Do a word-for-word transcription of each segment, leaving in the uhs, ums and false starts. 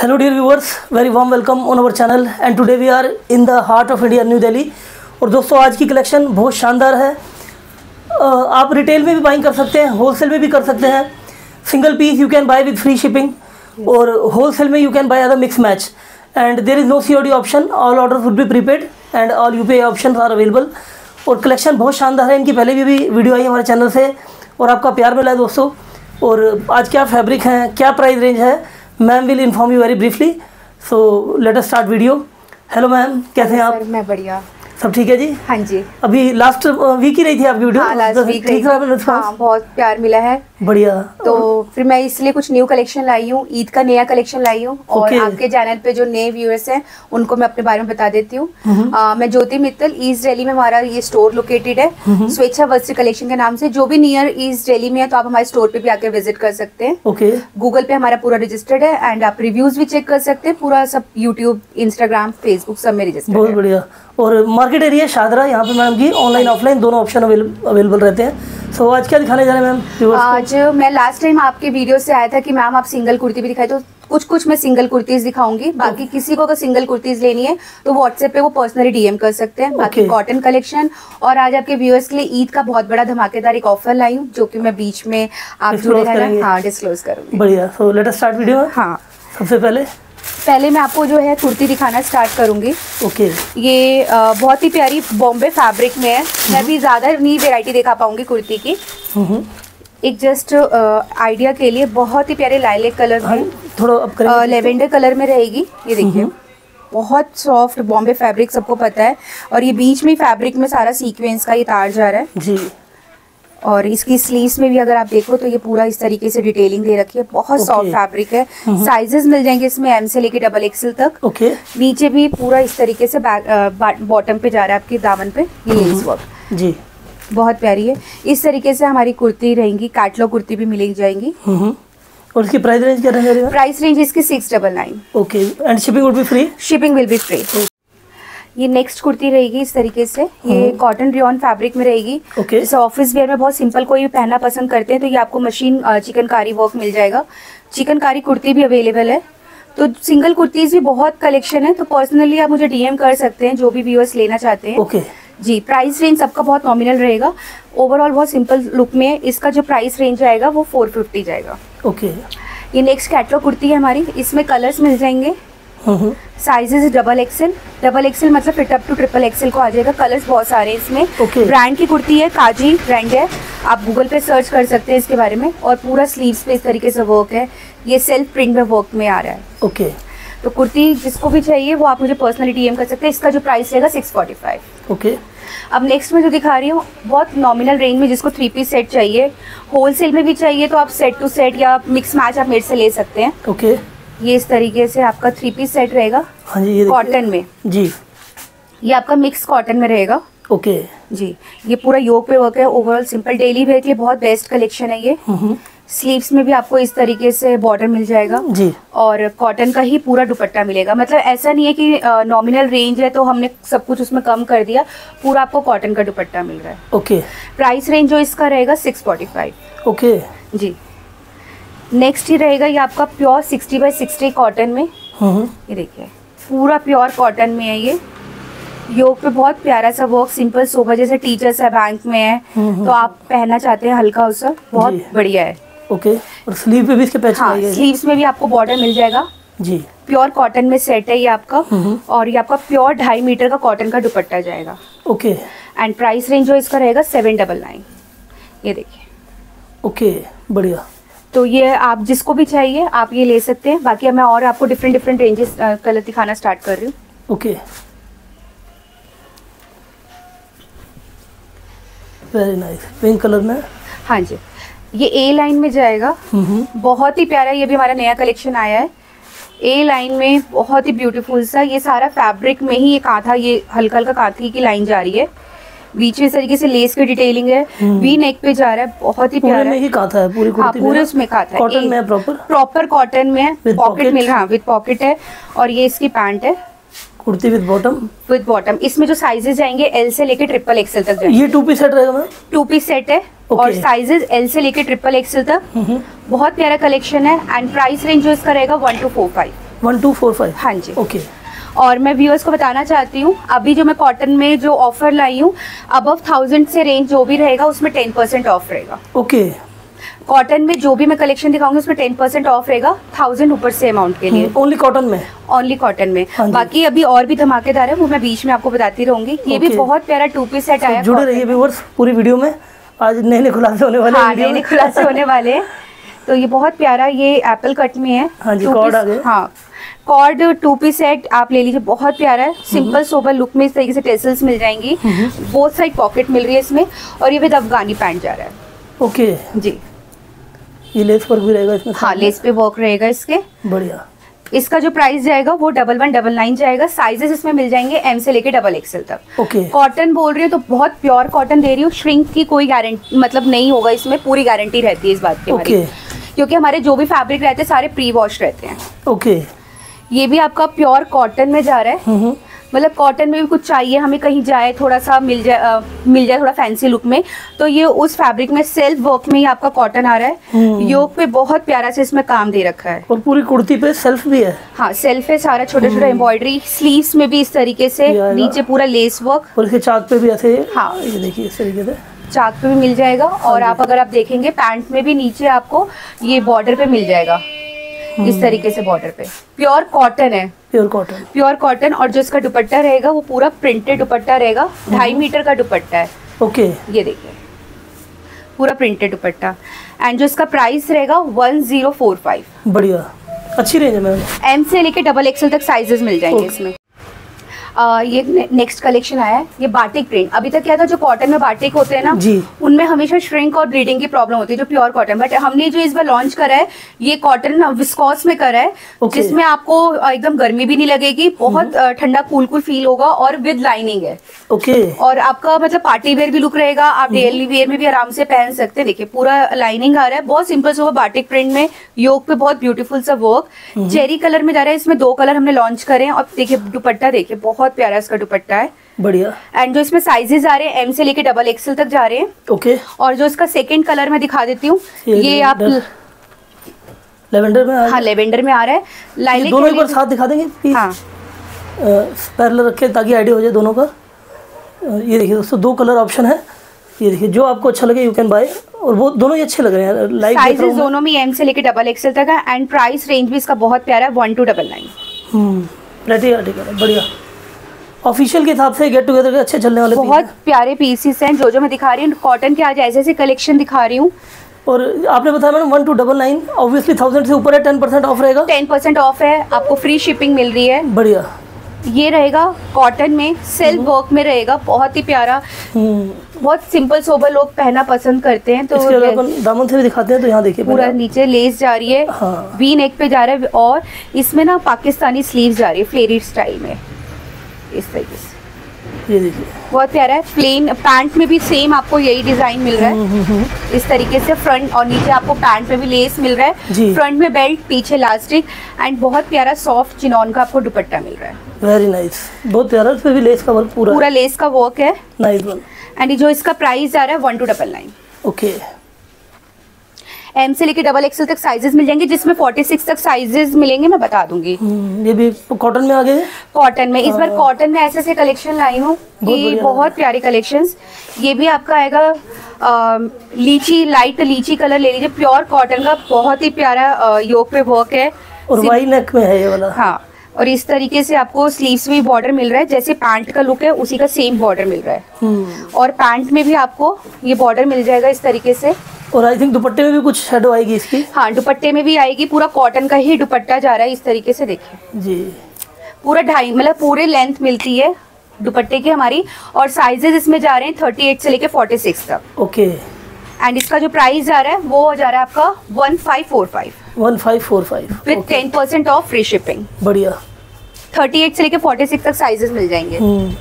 Hello dear viewers, very warm welcome on our channel and today we are in the heart of India, New Delhi. और दोस्तों आज की collection बहुत शानदार है। आप रिटेल में भी बाइंग कर सकते हैं, होलसेल में भी कर सकते हैं। Single piece you can buy with free shipping और होलसेल में you can buy as a mix match and there is no C O D option. All order would be prepaid and all U P I option are available. और collection बहुत शानदार है। इनकी पहले भी, भी वीडियो आई हमारे चैनल से और आपका प्यार मिला है दोस्तों। और आज क्या फैब्रिक हैं, क्या प्राइस रेंज है, ma'am will inform you very briefly. So let us start video. Hello ma'am, कैसे हैं आप? मैं बढ़िया, सब ठीक है जी? हाँ जी। अभी लास्ट वीक ही रही थी आपकी वीडियो? हाँ, लास्ट वीक रही थी। हाँ, बहुत प्यार मिला है। बढ़िया। तो फिर मैं इसलिए कुछ न्यू कलेक्शन लाई हूँ, ईद का नया कलेक्शन लाई हूँ। और okay. आपके चैनल पे जो नए व्यूअर्स हैं उनको मैं अपने बारे में बता देती हूँ। मैं ज्योति मित्तल, ईस्ट दिल्ली में हमारा ये स्टोर लोकेटेड है, स्वेच्छा वस्त्र कलेक्शन के नाम से। जो भी नियर ईस्ट दिल्ली में है तो आप हमारे स्टोर पे भी आकर विजिट कर सकते हैं। ओके। गूगल पे हमारा पूरा रजिस्टर्ड है एंड आप रिव्यूज भी चेक कर सकते हैं। पूरा सब यूट्यूब, इंस्टाग्राम, फेसबुक सब में रजिस्टर्ड है। बहुत बढ़िया। और मार्केट एरिया शादरा, यहाँ पे मैम की ऑनलाइन ऑफलाइन दोनों ऑप्शन अवेलेबल रहते हैं। सो so, आज क्या दिखाने जा रहे हैं मैम? आज मैं लास्ट टाइम आपके वीडियो से आया था कि मैम आप सिंगल कुर्ती भी दिखाई, तो कुछ कुछ मैं सिंगल कुर्तीज दिखाऊंगी। बाकी किसी को अगर सिंगल कुर्तीज लेनी है तो व्हाट्सएप पे वो पर्सनली डीएम कर सकते हैं। बाकी कॉटन कलेक्शन। और आज आपके व्यूअर्स के लिए ईद का बहुत बड़ा धमाकेदार एक ऑफर लाई हूँ जो कि मैं बीच में आप जुड़े रहना, हाँ, डिस्क्लोज करूंगी। बढ़िया। So let us start video. हाँ, सबसे पहले पहले मैं आपको जो है कुर्ती दिखाना स्टार्ट करूंगी। ओके। ये आ, बहुत ही प्यारी बॉम्बे फैब्रिक में है। मैं भी ज्यादा नहीं वेराइटी दिखा पाऊंगी कुर्ती की। एक जस्ट आइडिया के लिए बहुत ही प्यारे लाइलेक कलर में, थोड़ा लेवेंडर कलर में रहेगी। ये देखिए, बहुत सॉफ्ट बॉम्बे फैब्रिक, सबको पता है। और ये बीच में फैब्रिक में सारा सीक्वेंस का ये तार जा रहा है जी। और इसकी स्लीव्स में भी अगर आप देखो तो ये पूरा इस तरीके से डिटेलिंग दे रखी है। बहुत सॉफ्ट फैब्रिक है। साइजेस मिल जाएंगे इसमें एम से लेके डबल एक्सएल तक। ओके। नीचे भी पूरा इस तरीके से बॉटम पे जा रहा है आपके दामन पे ये लेस वर्क जी। बहुत प्यारी है। इस तरीके से हमारी कुर्ती रहेंगी। कैटलॉग कुर्ती भी मिल जाएंगी। और इसकी प्राइस रेंज क्या रहेगा? प्राइस रेंज इसकी six double nine. Okay. And shipping would be free? Shipping will be free. ये नेक्स्ट कुर्ती रहेगी इस तरीके से। ये कॉटन रियॉन फैब्रिक में रहेगी। okay. जैसे ऑफिस वेयर में बहुत सिंपल कोई भी पहनना पसंद करते हैं तो ये आपको मशीन चिकनकारी वर्क मिल जाएगा। चिकनकारी कुर्ती भी अवेलेबल है। तो सिंगल कुर्तीज भी बहुत कलेक्शन है। तो पर्सनली आप मुझे डीएम कर सकते हैं जो भी व्यूअर्स लेना चाहते हैं। okay. जी। प्राइस रेंज सबका बहुत नॉमिनल रहेगा। ओवरऑल बहुत सिंपल लुक में है। इसका जो प्राइस रेंज आएगा वो फोर फिफ्टी जाएगा। ओके। ये नेक्स्ट कैटलॉग कुर्ती है हमारी। इसमें कलर्स मिल जाएंगे। Sizes double XL, double XL मतलब fit up to triple XL को आ जाएगा। कलर्स बहुत सारे इसमें। okay. ब्रांड की कुर्ती है, काजी ब्रांड है। आप गूगल पे सर्च कर सकते हैं इसके बारे में। और पूरा स्लीव्स पे इस तरीके से वर्क है। ये सेल्फ प्रिंट में वर्क में आ रहा है। Okay okay. तो कुर्ती जिसको भी चाहिए वो आप मुझे पर्सनली डीएम कर सकते हैं। इसका जो प्राइस रहेगा सिक्स फोर्टी फाइव। ओके। अब नेक्स्ट में जो दिखा रही हूँ बहुत नॉमिनल रेंज में, जिसको थ्री पीस सेट चाहिए, होलसेल में भी चाहिए तो आप सेट टू सेट या मिक्स मैच आप मेरे से ले सकते हैं। Okay okay. ये इस तरीके से आपका थ्री पीस सेट रहेगा। हाँ जी। ये कॉटन में जी। ये आपका मिक्स कॉटन में रहेगा। ओके जी। ये पूरा योक पे वर्क है। ओवरऑल सिंपल डेली वेयर के लिए बहुत बेस्ट कलेक्शन है ये। स्लीव्स में भी आपको इस तरीके से बॉर्डर मिल जाएगा जी। और कॉटन का ही पूरा दुपट्टा मिलेगा। मतलब ऐसा नहीं है कि नॉमिनल रेंज है तो हमने सब कुछ उसमें कम कर दिया। पूरा आपको कॉटन का दुपट्टा मिल रहा है। ओके। प्राइस रेंज जो इसका रहेगा सिक्स फोर्टी फाइव। ओके जी। नेक्स्ट ही रहेगा ये आपका pure sixty by sixty cotton में। ये देखिए पूरा प्योर कॉटन में है। ये योक पे बहुत प्यारा सा वर्क, सिंपल सोबर जैसे टीचर्स है, बैंक में है तो आप पहनना चाहते हैं हल्का सा, बहुत बढ़िया है। ओके। और स्लीव पे भी इसके पैच हाँ, स्लीव्स में भी आपको बॉर्डर मिल जाएगा जी। प्योर कॉटन में सेट है ये आपका। और ये आपका प्योर ढाई मीटर का कॉटन का दुपट्टा जाएगा। ओके। एंड प्राइस रेंज जो इसका रहेगा सेवन डबल नाइन। ये देखिए। ओके, बढ़िया। तो ये आप जिसको भी चाहिए आप ये ले सकते हैं। बाकी मैं और आपको डिफरेंट डिफरेंट रेंजेस कलर दिखाना स्टार्ट कर रही हूँ। Okay. Very nice. Pink colour में। हाँ जी। ये ए लाइन में जाएगा। बहुत ही प्यारा, ये भी हमारा नया कलेक्शन आया है। ए लाइन में बहुत ही ब्यूटीफुल सा, ये सारा फैब्रिक में ही ये कांथा, ये हल्का हल्का कांथी की लाइन जा रही है। बीच में इस तरीके से लेस की डिटेलिंग है। वी नेक पे जा रहा है, बहुत ही प्यारा। पूरे में ही कांथा है पूरी कुर्ती में। पूरे उसमें कांथा है। कॉटन में प्रॉपर प्रॉपर कॉटन में है। पॉकेट मिल रहा है, विद पॉकेट है। और ये इसकी पैंट है, kurti with bottom. With bottom. इसमें जो साइजेस जाएंगे एल से लेके ट्रिपल एक्सएल तक जाएंगे। ये टू पीस सेट रहेगा मैम? टू पीस सेट है। okay. और साइजेस एल से लेके ट्रिपल एक्सएल तक। बहुत प्यारा कलेक्शन है। एंड प्राइस रेंज जो इसका रहेगा one two four five. One two four five. हाँ जी। ओके। और मैं व्यूअर्स को बताना चाहती हूँ, अभी जो मैं कॉटन में जो ऑफर लाई हूँ, अबव थाउजेंड से रेंज जो भी रहेगा उसमें टेन परसेंट ऑफ रहेगा। ओके। कॉटन में जो भी मैं कलेक्शन दिखाऊंगी उसमें टेन परसेंट ऑफ रहेगा, थाउजेंड ऊपर से अमाउंट के लिए। ओनली कॉटन में? ओनली कॉटन में। हाँ, बाकी अभी और भी धमाकेदार है, वो मैं बीच में आपको बताती रहूंगी। ये भी बहुत प्यारा टू पीस सेट आया। जुड़े रहिए व्यूअर्स पूरी वीडियो में, आज नए नए खुलासे होने वाले हैं। हाँ, नए नए खुलासे होने वाले हैं। तो ये बहुत प्यारा, ये एप्पल कट में है। हाँ जी, कॉर्ड आ गए। हाँ, कॉर्ड टू पीस सेट आप ले लीजिए, बहुत प्यारा है। सिंपल सोबर लुक में इस तरीके से टेसल्स मिल जाएंगी, बोथ साइड पॉकेट मिल रही है इसमें, और ये विद अफगानी पैंट जा रहा है। ओके जी। ये लेस वर्क भी रहेगा इसमें? हाँ, लेस पे वर्क रहेगा इसके। बढ़िया। इसका जो प्राइस जाएगा वो डबल वन डबल नाइन जाएगा। साइजेस इसमें मिल जाएंगे एम से लेके डबल एक्सएल तक। ओके। कॉटन बोल रही हूँ तो बहुत प्योर कॉटन दे रही हूँ, श्रिंक की कोई गारंटी मतलब नहीं होगा इसमें, पूरी गारंटी रहती है इस बात की हमारी। क्योंकि हमारे जो भी फैब्रिक रहते हैं सारे प्री वॉश रहते हैं। ओके। ये भी आपका प्योर कॉटन में जा रहा है, मतलब कॉटन में भी कुछ चाहिए हमें, कहीं जाए थोड़ा सा मिल जाए आ, मिल जाए थोड़ा फैंसी लुक में, तो ये उस फैब्रिक में सेल्फ वर्क में ही आपका कॉटन आ रहा है। योक पे बहुत प्यारा से इसमें काम दे रखा है, और पूरी कुर्ती पे सेल्फ भी है। हाँ, सेल्फ है सारा, छोटे छोटे एम्ब्रॉयडरी, स्लीव्स में भी इस तरीके से, नीचे पूरा लेस वर्क, और इसके चाक पे भी ऐसे। हाँ, ये देखिए इस तरीके से चाक पे भी मिल जाएगा। और आप अगर आप देखेंगे पैंट में भी नीचे आपको ये बॉर्डर पे मिल जाएगा, इस तरीके से बॉर्डर पे। प्योर कॉटन है, प्योर कॉटन, प्योर कॉटन। और जो इसका दुपट्टा रहेगा वो पूरा प्रिंटेड दुपट्टा रहेगा, ढाई मीटर का दुपट्टा है। ओके। ये देखिए पूरा प्रिंटेड दुपट्टा। एंड जो इसका प्राइस रहेगा वन जीरो फोर फाइव। बढ़िया, अच्छी रेंज है मैम। एम से लेके डबल एक्सएल तक साइजेस मिल जाएंगे इसमें। Uh, ये नेक्स्ट कलेक्शन आया है, ये बाटिक प्रिंट। अभी तक क्या था, जो कॉटन में बाटिक होते हैं ना जी, उनमें हमेशा श्रिंक और ब्लीडिंग की प्रॉब्लम होती है, जो प्योर कॉटन। बट हमने जो इस बार लॉन्च करा है ये कॉटन विस्कॉस में करा है, okay. जिसमें आपको एकदम गर्मी भी नहीं लगेगी, बहुत ठंडा कूल कूल फील होगा, और विद लाइनिंग है। Okay okay. और आपका मतलब पार्टी वेयर भी लुक रहेगा, आप डेली वेयर में भी आराम से पहन सकते हैं। देखिए पूरा लाइनिंग आ रहा है, बहुत सिंपल सा बाटिक प्रिंट में, योक पे बहुत ब्यूटीफुल सा वर्क, चेरी कलर में जा रहा है। इसमें दो कलर हमने लॉन्च करे हैं, और देखिए दुपट्टा देखिए बहुत प्यारा इसका दुपट्टा है। बढ़िया। एंड जो इसमें साइजेस आ रहे हैं एम से लेके डबल एक्सएल तक जा रहे हैं। ओके। और जो इसका सेकंड कलर मैं दिखा देती हूँ, ये, ये आप लेवेंडर में आ रहा है। हाँ, लेवेंडर में आ रहा है। लाइलिक दोनों एक बार साथ दिखा देंगे। हाँ, पैरेलल रखे ताकि आइडिया हो जाए दोनों का। ये देखिए दोस्तों, दो कलर ऑप्शन है। ये देखिए जो आपको अच्छा लगे यू कैन बाय, और वो दोनों ही अच्छे लग रहे हैं। लाइक साइजेस दोनों में एम से लेके डबल एक्सएल तक है। एंड प्राइस रेंज भी इसका बहुत प्यारा है, one two double nine. Hmm, pleated article है, बढ़िया। ऑफिशियल के हिसाब से गेट टुगेदर के अच्छे चलने वाले बहुत प्यारे पीसेस हैं। जो जो मैं दिखा रही हूँ कॉटन के, आज ऐसे ऐसे कलेक्शन दिखा रही हूँ। और आपने बताया madam one two double nine, obviously thousand से ऊपर है, टेन परसेंट ऑफ रहेगा। टेन परसेंट ऑफ है, आपको फ्री शिपिंग मिल रही है। बढ़िया। ये रहेगा कॉटन में, सेल्फ वर्क में रहेगा, बहुत ही प्यारा, बहुत सिंपल सोबर लोग पहनना पसंद करते हैं। तो इसके अगर दामन से भी दिखाते हैं तो यहाँ देखिए पूरा नीचे लेस जा रही है। हाँ। वी नेक पे जा रहा है, और इसमें ना पाकिस्तानी स्लीव जा रही है फ्लेरी स्टाइल में, इस तरीके से। ये देखिए बहुत प्यारा है। प्लेन पैंट में भी सेम आपको यही डिजाइन मिल रहा है, इस तरीके से। फ्रंट और नीचे आपको पैंट में भी लेस मिल रहा है, फ्रंट में बेल्ट, पीछे इलास्टिक, एंड बहुत प्यारा सॉफ्ट चिनॉन का आपको दुपट्टा मिल रहा है। वेरी नाइस, बहुत प्यारा। इस पे भी लेस का वर्क पूरा पूरा लेस का वर्क है। Nice one. एंड जो इसका प्राइस आ रहा है one two double nine. Okay. M से लेके डबल एक्सएल तक साइजेस मिल जाएंगे, जिसमें फोर्टी सिक्स तक साइजेस मिलेंगे, मैं बता दूंगी। ये भी कॉटन में आ गए। कॉटन में इस बार कॉटन में ऐसे ऐसे कलेक्शन लाई हूँ कि बहुत प्यारी कलेक्शंस। ये भी आपका आएगा आ, लीची, लाइट लीची कलर ले लीजिए, प्योर कॉटन का, बहुत ही प्यारा योक पे वर्क है, और वाई नेक में है ये वाला। हाँ, और इस तरीके से आपको स्लीव्स में बॉर्डर मिल रहा है, जैसे पैंट का लुक है उसी का सेम बॉर्डर मिल रहा है। और पैंट में भी आपको ये बॉर्डर मिल जाएगा इस तरीके से। और आई थिंक दुपट्टे में भी कुछ शेडो आएगी इसकी। हाँ, दुपट्टे में भी आएगी, पूरा कॉटन का ही दुपट्टा जा रहा है इस तरीके से। देखिए जी, पूरा ढाई मतलब पूरे लेंथ मिलती है दुपट्टे की हमारी। और साइजेस इसमें जा रहे हैं थर्टी एट से लेके फोर्टी सिक्स तक। ओके। एंड इसका जो प्राइस जा रहा है वो हो जा रहा है आपका one five four five. One five four five with ten percent off free shipping. बढ़िया। थर्टी एट से लेके फोर्टी सिक्स तक साइजेस मिल जाएंगे।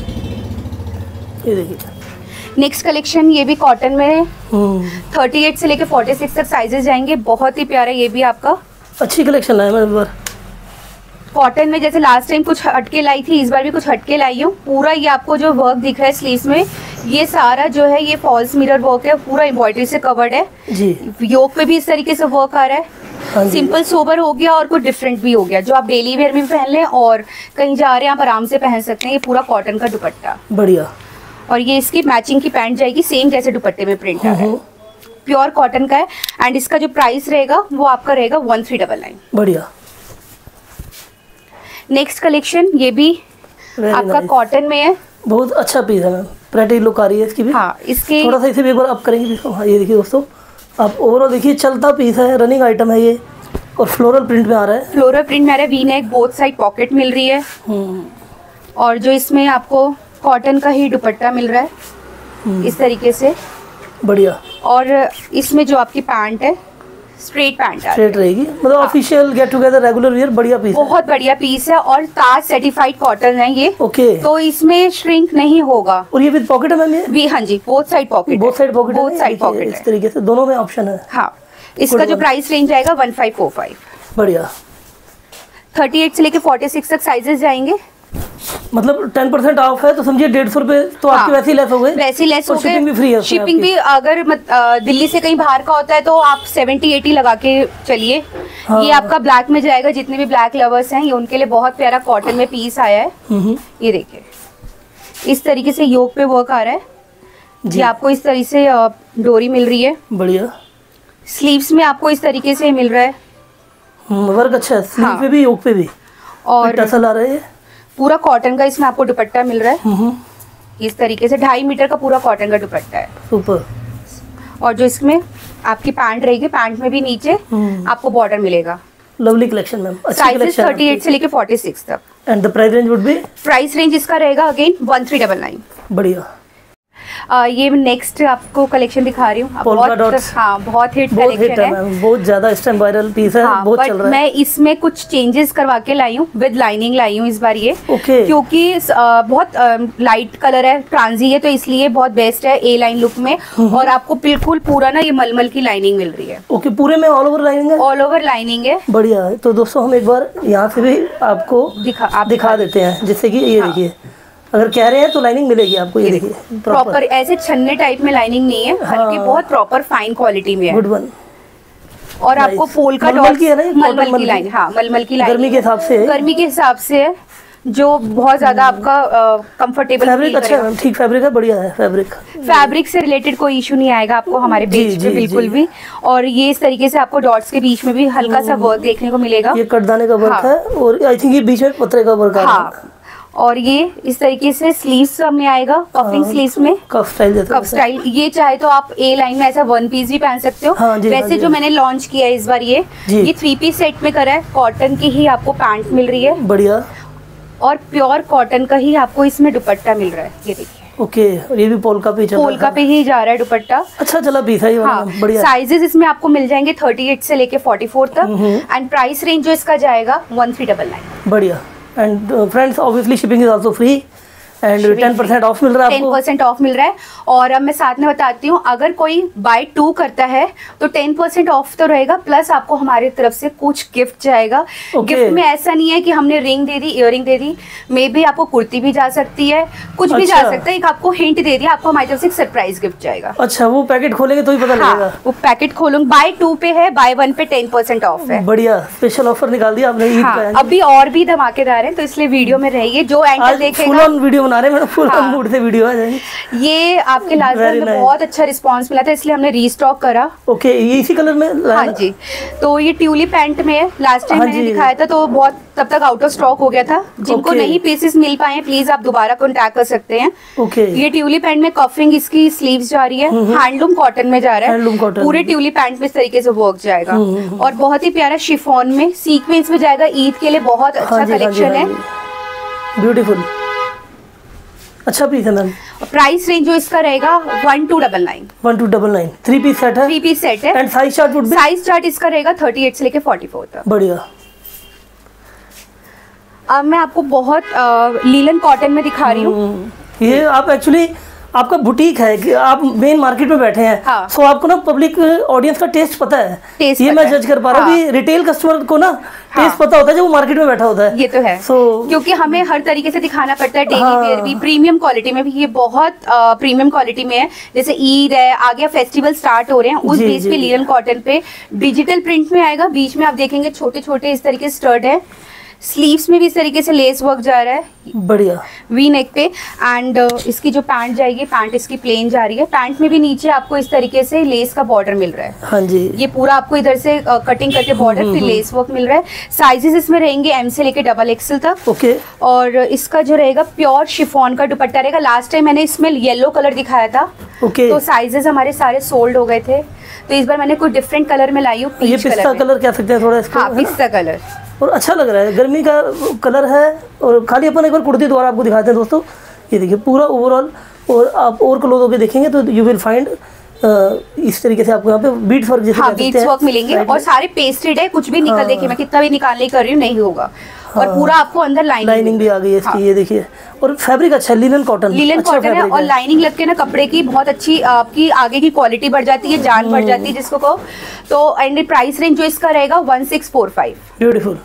ये देखिए नेक्स्ट कलेक्शन, ये भी कॉटन में है। थर्टी एट से लेके फोर्टी सिक्स तक साइजेस जाएंगे, बहुत ही प्यारा। ये भी आपका अच्छी कलेक्शन लाया मैंने इस बार कॉटन में। जैसे लास्ट टाइम कुछ हटके लाई थी, इस बार भी कुछ हटके लाई हूँ। पूरा ये आपको जो वर्क दिख रहा है स्लीव्स में, ये सारा जो है ये फॉल्स मिरर वर्क है, पूरा एम्ब्रॉयडरी से कवर्ड है जी। योक पे भी इस तरीके से वर्क आ रहा है। सिंपल सोबर हो गया और कुछ डिफरेंट भी हो गया, जो आप डेली वेयर में भी पहन लें और कहीं जा रहे हैं आप आराम से पहन सकते हैं। ये पूरा कॉटन का दुपट्टा, बढ़िया। और ये इसकी मैचिंग की पैंट जाएगी, सेम जैसे दुपट्टे में प्रिंट आ रहा है, प्योर कॉटन का है। एंड इसका जो प्राइस रहेगा वो आपका रहेगा वन थ्री डबल नाइन। बढ़िया। नेक्स्ट कलेक्शन ये भी आपका कॉटन में है, बहुत अच्छा पीस है मैम, प्रेटी लुक आ रही है इसकी भी। हाँ, इसके थोड़ा सा इसे भी एक बार अप करेंगे इसको। हाँ, ये देखिए दोस्तों, आप ओवरऑल देखिए, चलता पीस है, रनिंग आइटम है ये, और फ्लोरल प्रिंट में आ रहा है। फ्लोरल प्रिंट में आ रहा है, V neck, both side pocket मिल रही है, और जो इसमें आपको कॉटन का ही दुपट्टा मिल रहा है इस तरीके से, बढ़िया। और इसमें जो आपकी पैंट है स्ट्रेट पैंट है, स्ट्रेट रहेगी, मतलब official get together regular wear, बढ़िया पीस, बहुत बढ़िया पीस है। और ताज सर्टिफाइड कॉटन है ये, ओके, तो इसमें श्रिंक नहीं होगा। और ये विद पॉकेट है मैम ये भी, हाँ जी, both side pocket, both side pocket, both side pocket इस तरीके से दोनों में ऑप्शन है। हाँ, इसका जो प्राइस रेंज आएगा वन फाइव फोर फाइव। बढ़िया। थर्टी एट से लेके फोर्टी सिक्स तक साइजेस जाएंगे, मतलब टेन परसेंट ऑफ है तो समझिए डेढ़ सौ रुपए तो आपके वैसे ही लेस हो गए, वैसे ही लेस हो गए। शिपिंग भी फ्री है, शिपिंग भी अगर मत, आ, दिल्ली से कहीं बाहर का होता है तो आप सेवेंटी एटी लगा के चलिए। हाँ। ये आपका ब्लैक में जाएगा, जितने भी ब्लैक लवर्स हैं ये उनके लिए बहुत प्यारा कॉटन में पीस आया है। ये देखिए, इस तरीके से योक पे वर्क आ रहा है जी, आपको इस तरीके से डोरी मिल रही है, बढ़िया। स्लीव्स में आपको इस तरीके से मिल रहा है, वर्क अच्छा है, स्लीव पे भी योक पे भी, और टसल आ रहा है। पूरा कॉटन का इसमें आपको दुपट्टा मिल रहा है इस तरीके से, ढाई मीटर का पूरा कॉटन का दुपट्टा है, सुपर। और जो इसमें आपकी पैंट रहेगी, पैंट में भी नीचे आपको बॉर्डर मिलेगा। Lovely collection ma'am, sizes thirty eight से लेके फोर्टी सिक्स तक। And the price range would be, price range इसका रहेगा again one three double nine. बढ़िया। Uh, ये नेक्स्ट आपको कलेक्शन दिखा रही हूँ, बहुत हाँ बहुत हिट कलेक्शन है, है, बहुत ज्यादा इस टाइम वायरल पीस है, हाँ, बहुत चल रहा है। मैं इसमें कुछ चेंजेस करवा के लाई हूँ, विद लाइनिंग लाई हूँ इस बार ये, okay. क्योंकि uh, बहुत लाइट uh, कलर है, ट्रांजी है, तो इसलिए बहुत बेस्ट है ए लाइन लुक में। और आपको बिल्कुल पूरा ना ये मलमल की लाइनिंग मिल रही है, ओके, पूरे में ऑल ओवर लाइनिंग है, ऑल ओवर लाइनिंग है, बढ़िया है। तो दोस्तों हम एक बार यहाँ से भी आपको दिखा आप दिखा देते हैं, जिससे कि ये देखिए, अगर कह रहे हैं तो लाइनिंग मिलेगी आपको, ये देखिए प्रॉपर, ऐसे छन्ने टाइप में लाइनिंग नहीं है, हल्की बहुत प्रॉपर फाइन क्वालिटी में है, गुड वन। और आपको फूल का मलमल की है ना, मलमल की लाइन, हाँ मलमल की लाइन, गर्मी के हिसाब से, गर्मी के हिसाब से है, जो बहुत ज्यादा आपका कंफर्टेबल फैब्रिक अच्छा है, ठीक फैब्रिक है, बढ़िया है फैब्रिक। फैब्रिक से रिलेटेड कोई इशू नहीं आएगा आपको हमारे पेज पे बिल्कुल भी। और ये इस तरीके से आपको डॉट्स के बीच में भी हल्का सा वर्क देखने को मिलेगा, ये कटदाने का वर्क है, और आई थिंक ये बीच में पत्रे का वर्क है। और ये इस तरीके से स्लीव्स में आएगा, पफिंग स्लीव्स में, कफ स्टाइल, कफ स्टाइल। ये चाहे तो आप ए लाइन में ऐसा वन पीस भी पहन सकते हो। हाँ जी, वैसे हाँ जो मैंने लॉन्च किया है इस बार ये ये थ्री पीस सेट में करा है, कॉटन की ही आपको पैंट मिल रही है, बढ़िया, और प्योर कॉटन का ही आपको इसमें दुपट्टा मिल रहा है, ये देखिए। ओके, और ये भी पोलका पे पोलका पे ही जा रहा है दुपट्टा, अच्छा चला पीस है ये वाला, हाँ, बढ़िया। साइजेस इसमें आपको मिल जाएंगे थर्टी एट से लेके फोर्टी फोर तक, एंड प्राइस रेंज जो इसका जाएगा वन थ्री डबल नाइन। बढ़िया। And friends obviously shipping is also free, and ten percent off मिल रहा है आपको, टेन परसेंट ऑफ मिल रहा है। और अब मैं साथ में बताती हूँ, अगर कोई बाय टू करता है तो टेन परसेंट ऑफ तो रहेगा, प्लस आपको हमारी तरफ से कुछ गिफ्ट जाएगा। okay. गिफ्ट में ऐसा नहीं है कि हमने रिंग दे दी, इयररिंग दे दी, मे भी आपको कुर्ती भी जा सकती है, कुछ अच्छा। भी जा सकता है, एक आपको हिंट दे दिया, आपको हमारी तरफ से एक सरप्राइज गिफ्ट जाएगा। अच्छा, वो पैकेट खोलेंगे तो ही पता हाँ, लगेगा। वो पैकेट खोलूंगा, बाय टू पे है, buy one pay ten percent off है। बढ़िया, स्पेशल ऑफर निकाल दिया आपने। हाँ, अभी और भी धमाकेदार है, तो इसलिए वीडियो में रहिए, जो एंकर देखेगा। फुल ऑन वीडियो बना रहे हैं, फुल ऑन मूड से वीडियो आ जाएगी। ये आपके लास्ट में बहुत अच्छा रिस्पांस मिला था, इसलिए हमने रीस्टॉक करा। ओके, ये इसी कलर में, हाँ जी। तो ये ट्यूली पैंट में है, लास्ट टाइम मैंने दिखाया था तो बहुत तब तक आउट ऑफ स्टॉक हो गया था। जिनको नहीं पीसेस मिल पाए प्लीज आप दोबारा कॉन्टैक्ट कर सकते हैं। ओके, ये ट्यूली पैंट में कफिंग इसकी स्लीव्स जा रही है, हैंडलूम कॉटन में जा रहा है, पूरे ट्यूली पैंट में इस तरीके से वर्क जाएगा, और बहुत ही प्यारा शिफॉन में सीक्वेंस में जाएगा। ईद के लिए बहुत अच्छा कलेक्शन है, ब्यूटीफुल, अच्छा पीस है मैम। प्राइस रेंज जो इसका रहेगा one two double nine one two double nine three piece set है, थ्री पीस सेट है। And size chart would be, size chart इसका रहेगा थर्टी एट से लेके फोर्टी फोर तक। बढ़िया। अब मैं आपको बहुत लीलन कॉटन में दिखा रही हूँ। ये आप एक्चुअली आपका बुटीक है कि आप मेन मार्केट में बैठे हैं, सो हाँ। आपको ना पब्लिक ऑडियंस का टेस्ट पता है, टेस्ट ये पता मैं जज कर पा रहा हूँ। हाँ। रिटेल कस्टमर को ना टेस्ट पता होता है जो मार्केट में बैठा होता है। ये तो है। so, क्योंकि हमें हर तरीके से दिखाना पड़ता है, डेली हाँ, वेयर भी, प्रीमियम क्वालिटी में भी। ये बहुत प्रीमियम क्वालिटी में है। जैसे ईद है, आगे फेस्टिवल स्टार्ट हो रहे हैं, उस बेस पे लिनन कॉटन पे डिजिटल प्रिंट में आएगा। बीच में आप देखेंगे छोटे छोटे इस तरीके स्टर्ड है। स्लीव्स में भी इस तरीके से लेस वर्क जा रहा है, बढ़िया वी नेक पे। एंड uh, इसकी जो पैंट जाएगी, पैंट इसकी प्लेन जा रही है। पैंट में भी नीचे आपको इस तरीके से लेस का बॉर्डर मिल रहा है। हाँ जी, ये पूरा आपको इधर से uh, कटिंग करके बॉर्डर, फिर लेस वर्क मिल रहा है। साइजेस इसमें रहेंगे एम से लेके डबल एक्सएल तक। ओके। और इसका जो रहेगा प्योर शिफॉन का दुपट्टा रहेगा। लास्ट टाइम मैंने इसमें येलो कलर दिखाया था, ओके, तो साइजेस हमारे सारे सोल्ड हो गए थे, तो इस बार मैंने कोई डिफरेंट कलर में लाई हूँ। ये पिस्ता कलर कह सकते हैं थोड़ा इसको। हाँ, पिस्ता कलर, और अच्छा लग रहा है, गर्मी का कलर है। और खाली अपन एक बार कुर्ती द्वारा आपको दिखाते हैं दोस्तों। ये देखिए पूरा ओवरऑल, और आप और क्लोथों पे देखेंगे तो यू विल फाइंड इस तरीके से आपको यहाँ पे बीट्स वर्क जैसे हाँ, बीट्स वर्क मिलेंगे। और सारे पेस्टेड है, कुछ भी निकल, हाँ, देखिए मैं कितना भी निकालने कर रही हूँ नहीं होगा। हाँ, और पूरा आपको अंदर लाइनिंग लाइनिंग भी आ गई है इसकी। हाँ, ये देखिए, और फैब्रिक अच्छा है, लिनन कॉटन, लिनन कॉटन है। और लाइनिंग लग के ना कपड़े की बहुत अच्छी आपकी आगे की क्वालिटी बढ़ जाती है, जान बढ़ जाती है जिसको कहो तो। एंड प्राइस रेंज जो इसका रहेगा one six four five. Beautiful.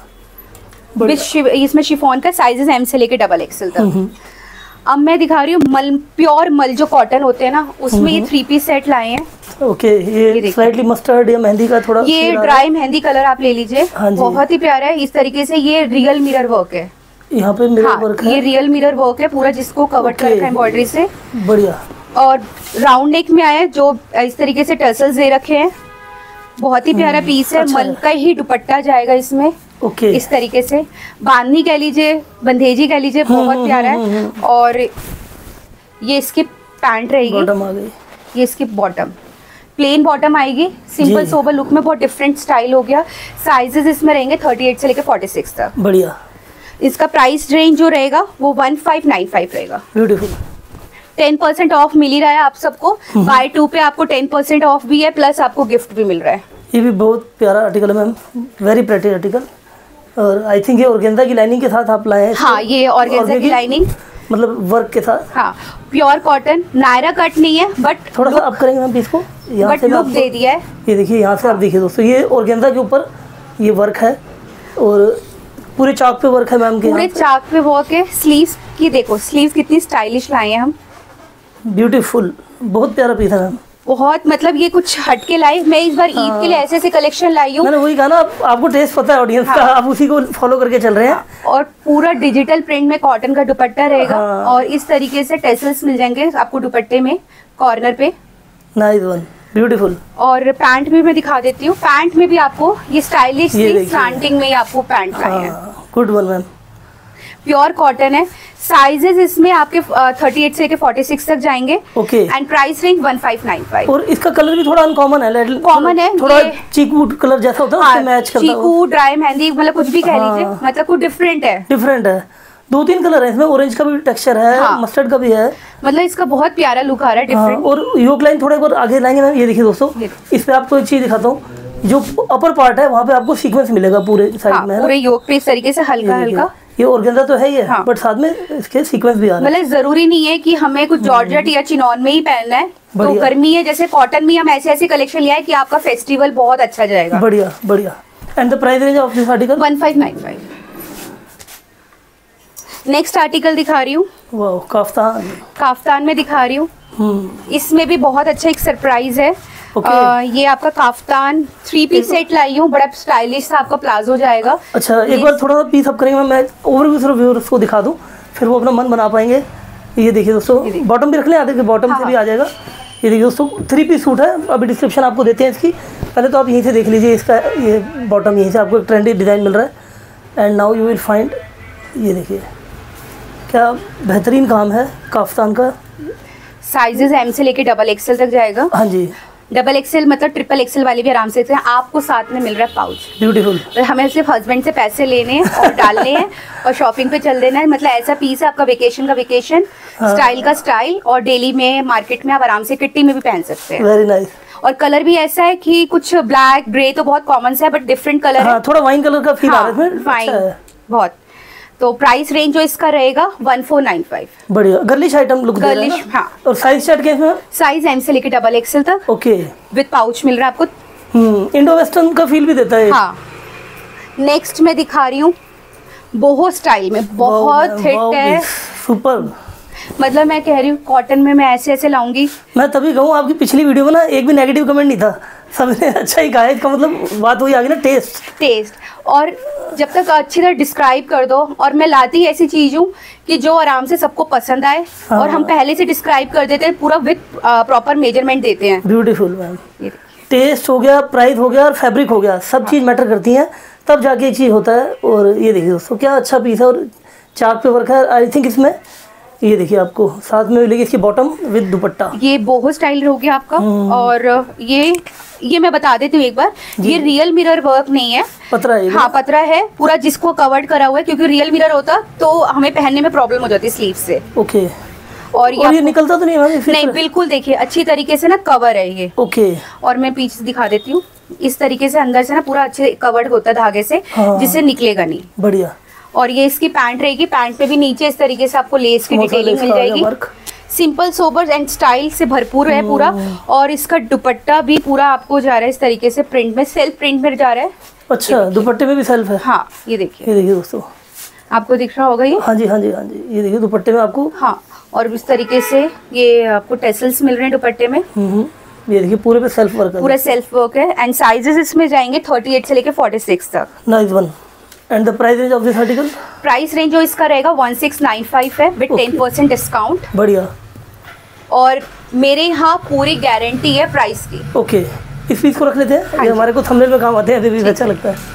इसमें शिफॉन का साइजेस एम से लेके डबल एक्सएल तक। अब मैं दिखा रही हूँ मल, प्योर मल जो कॉटन होते हैं ना, उसमें ये थ्री पीस सेट लाए हैं। ओके, ये स्लाइटली मस्टर्ड या मेहंदी का थोड़ा, ये ड्राई मेहंदी कलर आप ले लीजिए। हाँ, बहुत ही प्यारा है। इस तरीके से ये रियल मिरर वर्क है, यहाँ पे मिरर वर्क है। ये रियल मिरर वर्क है पूरा, जिसको कवर कर रखा है एम्ब्रॉयडरी से। बढ़िया। और राउंड नेक में आया है, जो इस तरीके से टर्सल्स दे रखे हैं। बहुत ही प्यारा पीस है। अच्छा मल का ही दुपट्टा जाएगा इसमें। ओके, इस तरीके से बांधनी कह लीजिए, बंधेजी कह लीजिए, बहुत प्यारा है। और ये इसकी पैंट रहेगी, बॉटम आ गई। ये इसकी बॉटम प्लेन बॉटम आएगी, सिंपल सोबर लुक में, बहुत डिफरेंट स्टाइल हो गया। साइजेस इसमें रहेंगे थर्टी एट से लेकर फोर्टी सिक्स तक। बढ़िया। इसका प्राइस रेंज जो रहेगा वो वन फाइव नाइन फाइव रहेगा। ब्यूटीफुल। टेन परसेंट ऑफ मिल ही रहा है आप सबको। बाय टू पे आपको टेन परसेंट ऑफ भी है, प्लस आपको गिफ्ट भी मिल रहा है। ये भी बहुत प्यारा आर्टिकल है मैम, वेरी प्रेटी आर्टिकल। और आई थिंक ये ऑर्गेन्जा की लाइनिंग के साथ आप लाए हैं। हाँ, ये ऑर्गेन्जा की लाइनिंग, मतलब वर्क के साथ। हाँ, प्योर कॉटन, नायरा कट नहीं है, बट थोड़ा सा अप करेंगे मैम इसको, यहाँ से लुक दे दिया है। ये देखिए, यहाँ से आप देखिए दोस्तों, ये ऑर्गेन्जा के ऊपर ये वर्क है, और पूरे चाक पे वर्क है मैम के, पूरे चाक पे वर्क है। स्लीव्स की देखो, स्लीव्स कितनी स्टाइलिश लाए हैं हम। ब्यूटीफुल, बहुत प्यारा पीस है मैम। बहुत, मतलब ये कुछ हटके लाई। मैं इस बार ईद के लिए ऐसे ऐसे कलेक्शन लाई हूँ। मैंने वही कहा ना, आप, आपको टेस्ट पता है ऑडियंस हाँ, का, आप उसी को फॉलो करके चल रहे हैं। हाँ, और पूरा डिजिटल प्रिंट में कॉटन का दुपट्टा रहेगा। हाँ, और इस तरीके से टेसल्स मिल जाएंगे आपको दुपट्टे में, कॉर्नर पे। Nice one, beautiful. और पैंट भी मैं दिखा देती हूँ। पैंट में भी आपको ये स्टाइलिश स्लांटिंग में आपको पैंट लाए हैं। Good one ma'am. Pure cotton है। साइजेस इसमें आपके थर्टी एट से लेके फोर्टी सिक्स तक जाएंगे। Okay. And price range one five nine five. और इसका कलर भी थोड़ा अनकॉमन है, कॉमन है, थोड़ा चीकू कलर जैसा होता है, हाँ, उससे मैच करता है। चीकू, ड्राई मेहंदी, मतलब कुछ भी कह हाँ, लीजिए, मतलब कुछ डिफरेंट है। डिफरेंट है। दो तीन कलर है इसमें, ऑरेंज का भी टेक्सचर है, हाँ, मस्टर्ड का भी है। मतलब इसका बहुत प्यारा लुक आ रहा है, डिफरेंट। हाँ, और योक लाइन थोड़ा एक बार आगे लाएंगे मैम। ये देखिए दोस्तों, इस पे आपको एक चीज दिखाता हूँ, जो अपर पार्ट है वहाँ पे आपको सीक्वेंस मिलेगा पूरे साइड हाँ, में, पूरे योक पे इस तरीके से हल्का हल्का। ये ऑर्गेन्जा तो है ही है, हाँ, बट साथ में इसके सीक्वेंस भी आ रहा है। मतलब जरूरी नहीं है कि हमें कुछ जॉर्जेट या चिनॉन में ही पहनना है। तो गर्मी है, जैसे कॉटन में हम ऐसे ऐसे कलेक्शन लिया है कि आपका फेस्टिवल बहुत अच्छा जाएगा। बढ़िया बढ़िया। And the price range of this article one five nine five. Next article दिखा रही हूँ, वाह, काफ्तान। काफ्तान में दिखा रही हूँ। इसमें भी बहुत अच्छा एक सरप्राइज है। Okay. आ, ये आपका काफ्तान थ्री पीस सेट लाई हूँ, बड़ा स्टाइलिश सा आपका प्लाजो जाएगा। अच्छा, एक बार थोड़ा सा पीस अप करेंगे, मैं ओवरव्यू सिर्फ व्यूअर्स को दिखा दूँ, फिर वो अपना मन बना पाएंगे। ये देखिए दोस्तों, बॉटम भी रख लें, आधे के बॉटम हाँ, से भी आ जाएगा। ये देखिए दोस्तों, थ्री पीस सूट है। अभी डिस्क्रिप्शन आपको देते हैं इसकी, पहले तो आप यहीं से देख लीजिए। इसका ये बॉटम यहीं से आपको एक ट्रेंडी डिज़ाइन मिल रहा है। And now you will find, ये देखिए क्या बेहतरीन काम है काफ्तान का। साइजेस एम से लेके डबल एक्सएल तक जाएगा। हाँ जी, डबल एक्सएल मतलब ट्रिपल एक्सएल वाले भी आराम से हैं। आपको साथ में मिल रहा है पाउच। ब्यूटीफुल। हमें सिर्फ हस्बैंड से पैसे लेने हैं और डालने हैं और शॉपिंग पे चल देना है। मतलब ऐसा पीस है आपका, वेकेशन का वेकेशन, हाँ, स्टाइल का स्टाइल, और डेली में मार्केट में आप आराम से किट्टी में भी पहन सकते हैं। Very nice. और कलर भी ऐसा है कि कुछ ब्लैक ग्रे तो बहुत कॉमन सा है, बट डिफरेंट कलर हाँ, है। थोड़ा वाइन कलर का फील हाँ, आ रहा है, वाइन अच्छा बहुत। तो प्राइस रेंज जो इसका रहेगा वन फोर नाइन फाइव। बढ़िया, गर्लिश आइटम लुक दे रहा है ना। हाँ। और साइज चार्ट क्या है? साइज एम से लेके डबल एक्सएल तक। ओके। विद पाउच मिल रहा है आपको। हम्म, इंडो वेस्टर्न का फील भी देता है। हाँ, नेक्स्ट मैं दिखा रही हूँ बोहो स्टाइल में, बहुत हिट है, सुपर। मतलब मैं कह रही हूँ कॉटन में मैं ऐसे ऐसे लाऊंगी। मैं तभी कहूँ आपकी पिछली वीडियो में ना एक भी नेगेटिव कमेंट नहीं था, सबने अच्छा ही कहा है। इसका मतलब बात वही आ गई ना, टेस्ट टेस्ट और जब तक अच्छी तरह डिस्क्राइब कर दो, और मैं लाती ऐसी चीज हूँ कि जो आराम से सबको पसंद आए। हाँ। और हम पहले से डिस्क्राइब कर देते हैं, पूरा विद प्रॉपर मेजरमेंट देते हैं। Beautiful ma'am. टेस्ट हो गया, प्राइस हो गया और फैब्रिक हो गया, सब चीज़ मैटर करती हैं, तब जाके एक चीज़ होता है। और ये देखिए दोस्तों क्या अच्छा पीस है, और चाक पे वर्क है। आई थिंक इसमें ये देखिए आपको साथ में मिलेगी इसकी बॉटम विद दुपट्टा। ये बोहो स्टाइल हो गया आपका। और ये ये मैं बता देती हूँ एक बार, ये रियल मिरर वर्क नहीं है, पतरा है। हाँ पतरा है पूरा, जिसको कवर्ड करा हुआ है, क्योंकि रियल मिरर होता तो हमें पहनने में प्रॉब्लम हो जाती है स्लीव से। ओके। और ये, और ये निकलता तो नहीं है? नहीं बिल्कुल, देखिए अच्छी तरीके से ना कवर है ये। ओके। और मैं पीछे से दिखा देती हूँ, इस तरीके से अंदर से ना पूरा अच्छे कवर्ड होता है धागे से, हाँ। जिससे निकलेगा नहीं। बढ़िया। और ये इसकी पैंट रहेगी, पैंट पे भी नीचे इस तरीके से आपको लेस की डिटेलिंग मिल जाएगी। सिंपल सोबर एंड स्टाइल से भरपूर है पूरा। और इसका दुपट्टा भी पूरा आपको जा रहा है इस तरीके से प्रिंट में, सेल्फ प्रिंट में जा रहा है। अच्छा, दुपट्टे में भी सेल्फ है? हाँ ये देखिए, ये देखिए दोस्तों, आपको दिख रहा होगा ये। हाँ जी हाँ जी हाँ जी, ये देखिए दुपट्टे में आपको। हाँ, और इस तरीके से ये आपको टेसल्स मिल रहे हैं दुपट्टे में। ये देखिए पूरे पे सेल्फ वर्क है, पूरा सेल्फ वर्क है। एंड साइजेस इसमें जाएंगे अड़तीस से लेके छियालीस तक। Nice one. And the price range of this article? Price range जो इसका रहेगा सोलह सौ पचानवे है विद टेन परसेंट डिस्काउंट। बढ़िया। और मेरे यहाँ पूरी गारंटी है प्राइस की। Okay okay. इस पीस को रख लेते हैं। हाँ, ये हमारे को थंबनेल में काम आते हैं, अभी भी अच्छा लगता है।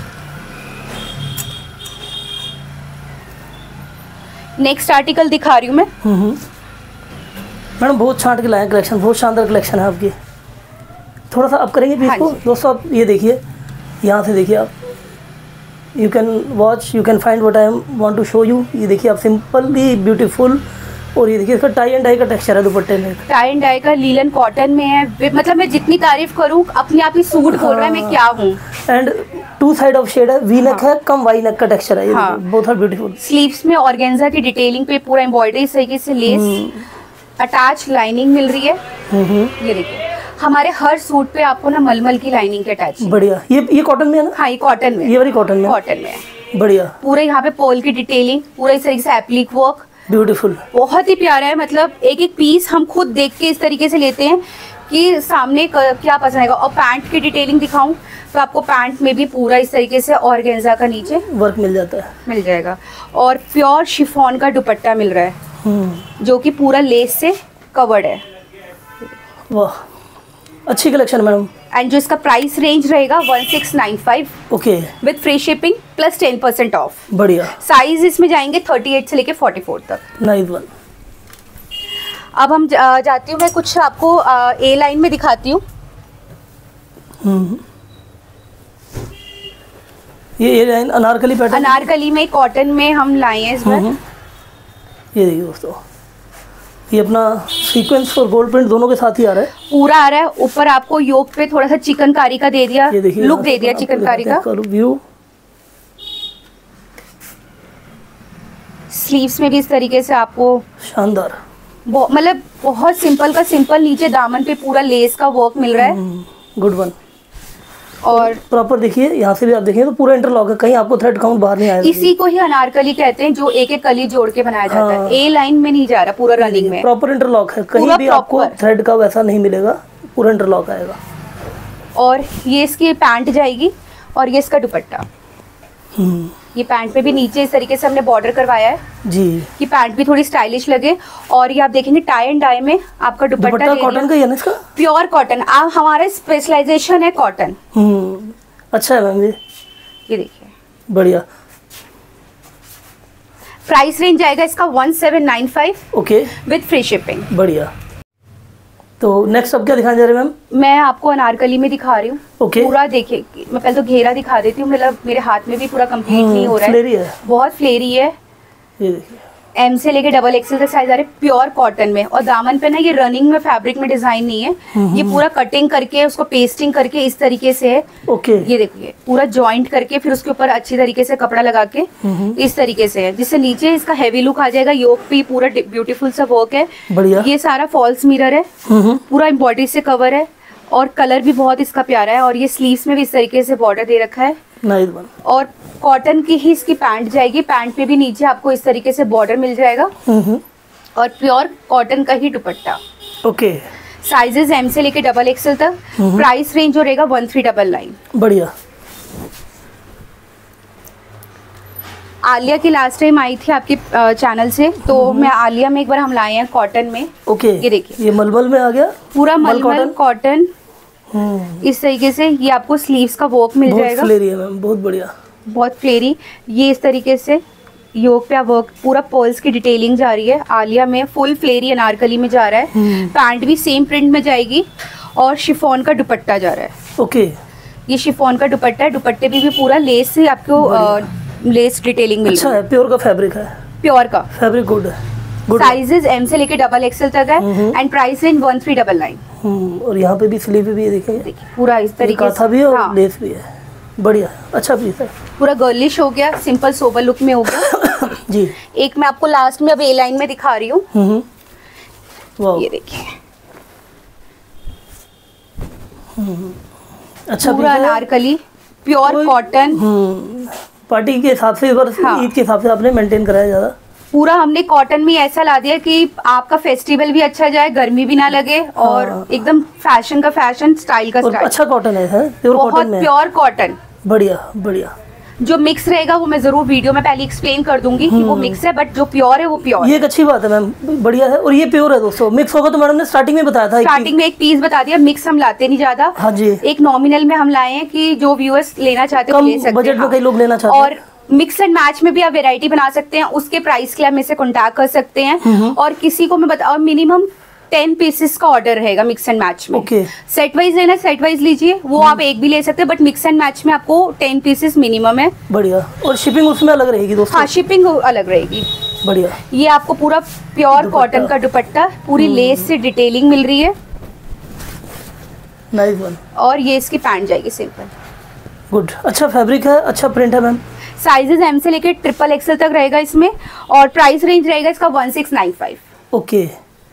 नेक्स्ट आर्टिकल दिखा रही हूँ मैं। मैडम बहुत छांट के लाए कलेक्शन, बहुत शानदार कलेक्शन है आपकी। थोड़ा सा अप करेंगे पीस हाँ को दोस्तों। आप ये देखिए, यहाँ से देखिए आप, you can watch, you can find what I am want to show you. ये देखिए आप, सिंपली ब्यूटीफुल। और ये देखिए इसका टाई एंड डाई का टेक्सचर है दुपट्टे में, टाई एंड डाई का लीलन कॉटन में है। मतलब मैं जितनी तारीफ करूँ अपने आप ही सूट बोल रहा है मैं क्या हूँ। And two side of shade है, वी नेक हाँ. है, कम वाई नेक का टेक्सचर है। हाँ. बहुत आर ब्यूटीफुल। स्लीव्स में ऑर्गेन्जा की डिटेलिंग पे पूरा एम्ब्रॉयडरी इस तरीके से लेस अटैच लाइनिंग मिल रही है। ये देखिए हमारे हर सूट पे आपको ना मलमल की लाइनिंग के अटैच। बढ़िया। ये ये कॉटन में है ना? हाँ ये कॉटन में, ये वाली कॉटन में, कॉटन में है। बढ़िया। पूरे यहाँ पे पोल की डिटेलिंग, पूरा इस तरीके से एप्लिक वर्क, ब्यूटीफुल, बहुत ही प्यारा है। मतलब एक एक पीस हम खुद देख के इस तरीके से लेते हैं कि सामने क्या पसंद आएगा। और पैंट की डिटेलिंग दिखाऊं तो आपको पैंट में भी पूरा इस तरीके से ऑर्गेन्जा का नीचे वर्क मिल जाता है, मिल जाएगा। और प्योर शिफॉन का दुपट्टा मिल रहा है जो कि पूरा लेस से कवर्ड है। वाह, अच्छी कलेक्शन मैडम। एंड जो इसका प्राइस रेंज रहेगा सोलह सौ पचानवे। Okay. With free shipping plus ten percent off. बढ़िया। साइज इसमें जाएंगे अड़तीस से लेके चौवालीस तक। Nice one. अब हम जा, जाती हूँ मैं कुछ आपको ए लाइन में दिखाती हूँ। ये A line Anarkali pattern, Anarkali में कॉटन में हम लाए हैं इस बार। ये देखिए दोस्तों, ये अपना सीक्वेंस और गोल्ड प्रिंट दोनों के साथ ही आ रहा है, पूरा आ रहा है। ऊपर आपको योक पे थोड़ा सा चिकनकारी का दे दिया, लुक दे दिया चिकनकारी का। व्यू स्लीव्स में भी इस तरीके से आपको शानदार, मतलब बहुत सिंपल का सिंपल, नीचे दामन पे पूरा लेस का वर्क मिल रहा है। Good one. और प्रॉपर देखिए, यहाँ से भी आप देखिए तो पूरा इंटरलॉक है, कहीं आपको थ्रेड काउंट बाहर नहीं आएगा। इसी को ही अनारकली कहते हैं, जो एक एक कली जोड़ के बनाया जाता है। ए लाइन में नहीं जा रहा, पूरा रनिंग में प्रॉपर इंटरलॉक है, कहीं भी आपको थ्रेड का वैसा नहीं मिलेगा, पूरा इंटरलॉक आएगा। और ये इसकी पैंट जाएगी और ये इसका दुपट्टा। ये पैंट पे भी नीचे इस तरीके से हमने बॉर्डर करवाया है जी, कि पैंट भी थोड़ी स्टाइलिश लगे। और ये आप देखेंगे टाई एंड डाई में आपका दुपट्टा कॉटन का ही है ना इसका? Pure cotton. आप हमारा स्पेशलाइजेशन है कॉटन। हम्म, अच्छा है मैम। ये ये देखिए बढ़िया। प्राइस रेंज जाएगा इसका one seven nine five. Okay, with free shipping. बढ़िया। तो नेक्स्ट अब क्या दिखाने जा रहे हैं मैम? मैं आपको अनारकली में दिखा रही हूँ। okay. पूरा देखिए, मैं पहले तो घेरा दिखा देती हूँ, मतलब मेरे हाथ में भी पूरा कंप्लीट नहीं हो रहा है, फ्लेरी है, बहुत फ्लेरी है। ये देखिए एम से लेके डबल एक्सेल तक साइज आ रहे, प्योर कॉटन में। और दामन पे ना ये रनिंग में फैब्रिक में डिजाइन नहीं है, ये पूरा कटिंग करके उसको पेस्टिंग करके इस तरीके से है। ओके, ये देखिए पूरा जॉइंट करके फिर उसके ऊपर अच्छी तरीके से कपड़ा लगा के इस तरीके से है, जिससे नीचे इसका हैवी लुक आ जाएगा। योक भी पूरा ब्यूटीफुल सा वर्क है। बढ़िया। ये सारा फॉल्स मिरर है, पूरा एम्ब्रॉयडरी से कवर है और कलर भी बहुत इसका प्यारा है। और ये स्लीव्स में भी इस तरीके से बॉर्डर दे रखा है। Nice one. और कॉटन की ही इसकी पैंट जाएगी, पैंट पे भी नीचे आपको इस तरीके से बॉर्डर मिल जाएगा और प्योर कॉटन का ही दुपट्टा। ओके। साइजेस एम से लेके डबल एक्सएल तक। प्राइस रेंज जो रहेगा वन थ्री डबल नाइन। बढ़िया। आलिया की लास्ट टाइम आई थी आपके चैनल से, तो मैं आलिया में एक बार हम लाए हैं कॉटन में। ओके। ये देखिए, ये मलमल में आ गया, पूरा मलमल कॉटन। इस तरीके से ये आपको स्लीव्स का वर्क मिल जाएगा। बहुत फ्लेरी है मैम, बहुत बढ़िया, बहुत फ्लेरी। ये इस तरीके से योक पे वर्क, पूरा पर्ल्स की डिटेलिंग जा रही है। आलिया में फुल फ्लेरी अनारकली में जा रहा है। पैंट भी सेम प्रिंट में जाएगी और शिफॉन का दुपट्टा जा रहा है। ओके। ये शिफॉन का दुपट्टा है, दुपट्टे भी, भी पूरा लेस से आपको आ, लेस डिटेलिंग मिल अच्छा है, प्योर का फैब्रिक है, प्योर का फैब्रिक गुड है। साइजेस एम से लेके डबल एक्सएल तक है and price range one three double nine. और यहाँ पे भी स्लीव भी देखेंगे, पूरा इस तरीके से भी और हाँ। लेस भी है, बढ़िया, अच्छा पीस है। पूरा गर्लिश हो गया, सिंपल सोबर लुक में हो गया। जी। एक मैं आपको लास्ट में अब ए लाइन में दिखा रही हूँ, ये देखिए, अच्छा पूरा अनारकली प्योर कॉटन। पार्टी के हिसाब से, हाँ। ईद के हिसाब से आपने मेंटेन कराया ज्यादा। पूरा हमने कॉटन में ऐसा ला दिया कि आपका फेस्टिवल भी अच्छा जाए, गर्मी भी ना लगे, हाँ। और एकदम फैशन का फैशन, स्टाइल का स्टाइल। अच्छा कॉटन है, है? प्योर बहुत प्योर कॉटन। बढ़िया बढ़िया। जो मिक्स रहेगा वो मैं जरूर वीडियो में पहले एक्सप्लेन कर दूंगी कि वो मिक्स है, बट जो प्योर है वो प्योर। ये एक अच्छी बात है मैम, बढ़िया है। और ये प्योर है दोस्तों, मिक्स होगा तो मैडम ने स्टार्टिंग में बताया था, स्टार्टिंग में एक पीस बता दिया। मिक्स हम लाते नहीं ज्यादा, हाँ जी, एक नॉमिनल में हम लाए हैं कि जो व्यूअर्स लेना चाहते हैं ले सकते हैं, बजट में कई लोग लेना चाहते हैं। और मिक्स एंड मैच में भी आप वेरायटी बना सकते हैं, उसके प्राइस के लिए मेरे से कॉन्टैक्ट कर सकते हैं। और किसी को मैं बता, मिनिमम टेन पीसेस का ऑर्डर रहेगा मिक्स एंड मैच में। okay. सेट वाइज लेना, सेट वाइज लीजिए, वो आप एक भी ले सकते हैं, बट मिक्स एंड मैच में आपको टेन पीसेस मिनिमम है। बढ़िया। और शिपिंग उसमें अलग रहेगी दोस्तों? हाँ, शिपिंग अलग रहेगी। बढ़िया। ये आपको पूरा प्योर कॉटन का दुपट्टा, पूरी लेस से डिटेलिंग मिल रही है। Nice one. और ये इसकी पैंट जाएगी सिंपल। गुड, अच्छा फैब्रिक है, अच्छा प्रिंट है मैम। साइजेस एम से लेके ट्रिपल एक्सएल तक रहेगा इसमें, और प्राइस रेंज रहेगा इसका one six nine five. Okay.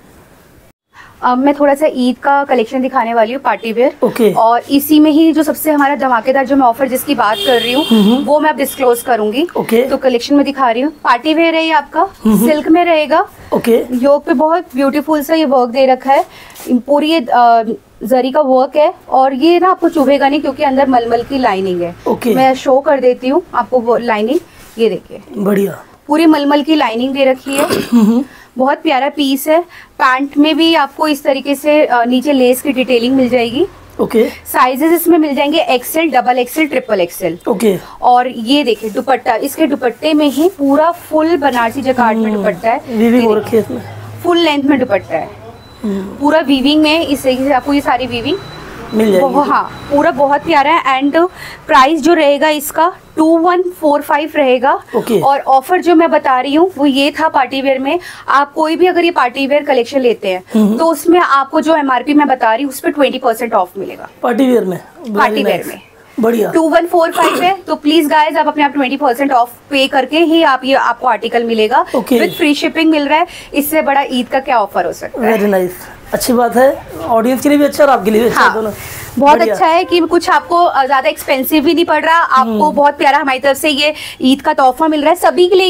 अब मैं थोड़ा सा ईद का कलेक्शन दिखाने वाली हूँ, पार्टी वेयर। okay. और इसी में ही जो सबसे हमारा धमाकेदार जो मैं ऑफर जिसकी बात कर रही हूँ वो मैं अब डिस्क्लोज करूंगी। okay. तो कलेक्शन में दिखा रही हूँ। पार्टी वेयर है ये आपका, सिल्क में रहेगा। okay. योक पे बहुत ब्यूटीफुल सा ये वर्क दे रखा है, पूरी ये जरी का वर्क है। और ये ना आपको चुभेगा नहीं क्योंकि अंदर मलमल की लाइनिंग है। okay. मैं शो कर देती हूँ आपको वो लाइनिंग, ये देखिए, बढ़िया, पूरी मलमल की लाइनिंग दे रखी है। बहुत प्यारा पीस है। पैंट में भी आपको इस तरीके से नीचे लेस की डिटेलिंग मिल जाएगी। ओके। साइजेस इसमें मिल जाएंगे XL, double XL, triple XL. Okay. और ये देखिए दुपट्टा, इसके दुपट्टे में ही पूरा फुल बनारसी जकार्ड में दुपट्टा है, वीविंग हो रखी है इसमें, फुल लेंथ में दुपट्टा है, पूरा वीविंग में। इस तरीके से आपको ये सारी वीविंग मिल जाएगी। हाँ, पूरा बहुत प्यारा है। एंड प्राइस जो रहेगा इसका टू वन फोर फाइव रहेगा। okay. और ऑफर जो मैं बता रही हूँ वो ये था, पार्टी वेयर में आप कोई भी अगर ये पार्टी वेयर कलेक्शन लेते हैं तो उसमें आपको जो एमआरपी मैं बता रही हूँ उस पर ट्वेंटी परसेंट ऑफ मिलेगा। पार्टी वेयर में, पार्टी वेयर में बढ़िया। टू वन फोर फाइव है, तो प्लीज गाइज आप अपने आप ट्वेंटी परसेंट ऑफ पे करके ही आप ये आपको आर्टिकल मिलेगा। okay. विद फ्री शिपिंग मिल रहा है। इससे बड़ा ईद का क्या ऑफर हो सकता है। वेरी नाइस, अच्छी बात है, ऑडियंस के लिए भी अच्छा और आपके लिए भी अच्छा। हाँ, दोनों बहुत अच्छा है कि कुछ आपको ज्यादा एक्सपेंसिव भी नहीं पड़ रहा, आपको बहुत प्यारा हमारी तरफ से ये ईद का तोहफा मिल रहा है सभी के लिए।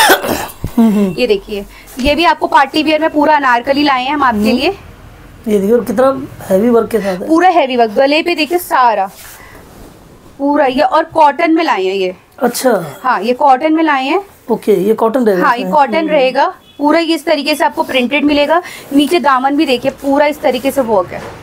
ये ये देखिए, ये भी आपको पार्टी वेयर में पूरा अनारकली लाए हैं हम आपके लिए। ये देखिए, और कितना हैवी वर्क के साथ है, पूरा हैवी वर्क, गले पे देखिए सारा पूरा ये, और कॉटन में लाए हैं ये। अच्छा, हाँ, ये कॉटन में लाए हैं। ओके, ये कॉटन रहेगा। हाँ, ये कॉटन रहेगा पूरा। ये इस तरीके से आपको प्रिंटेड मिलेगा। नीचे दामन भी देखिए पूरा इस तरीके से वर्क है।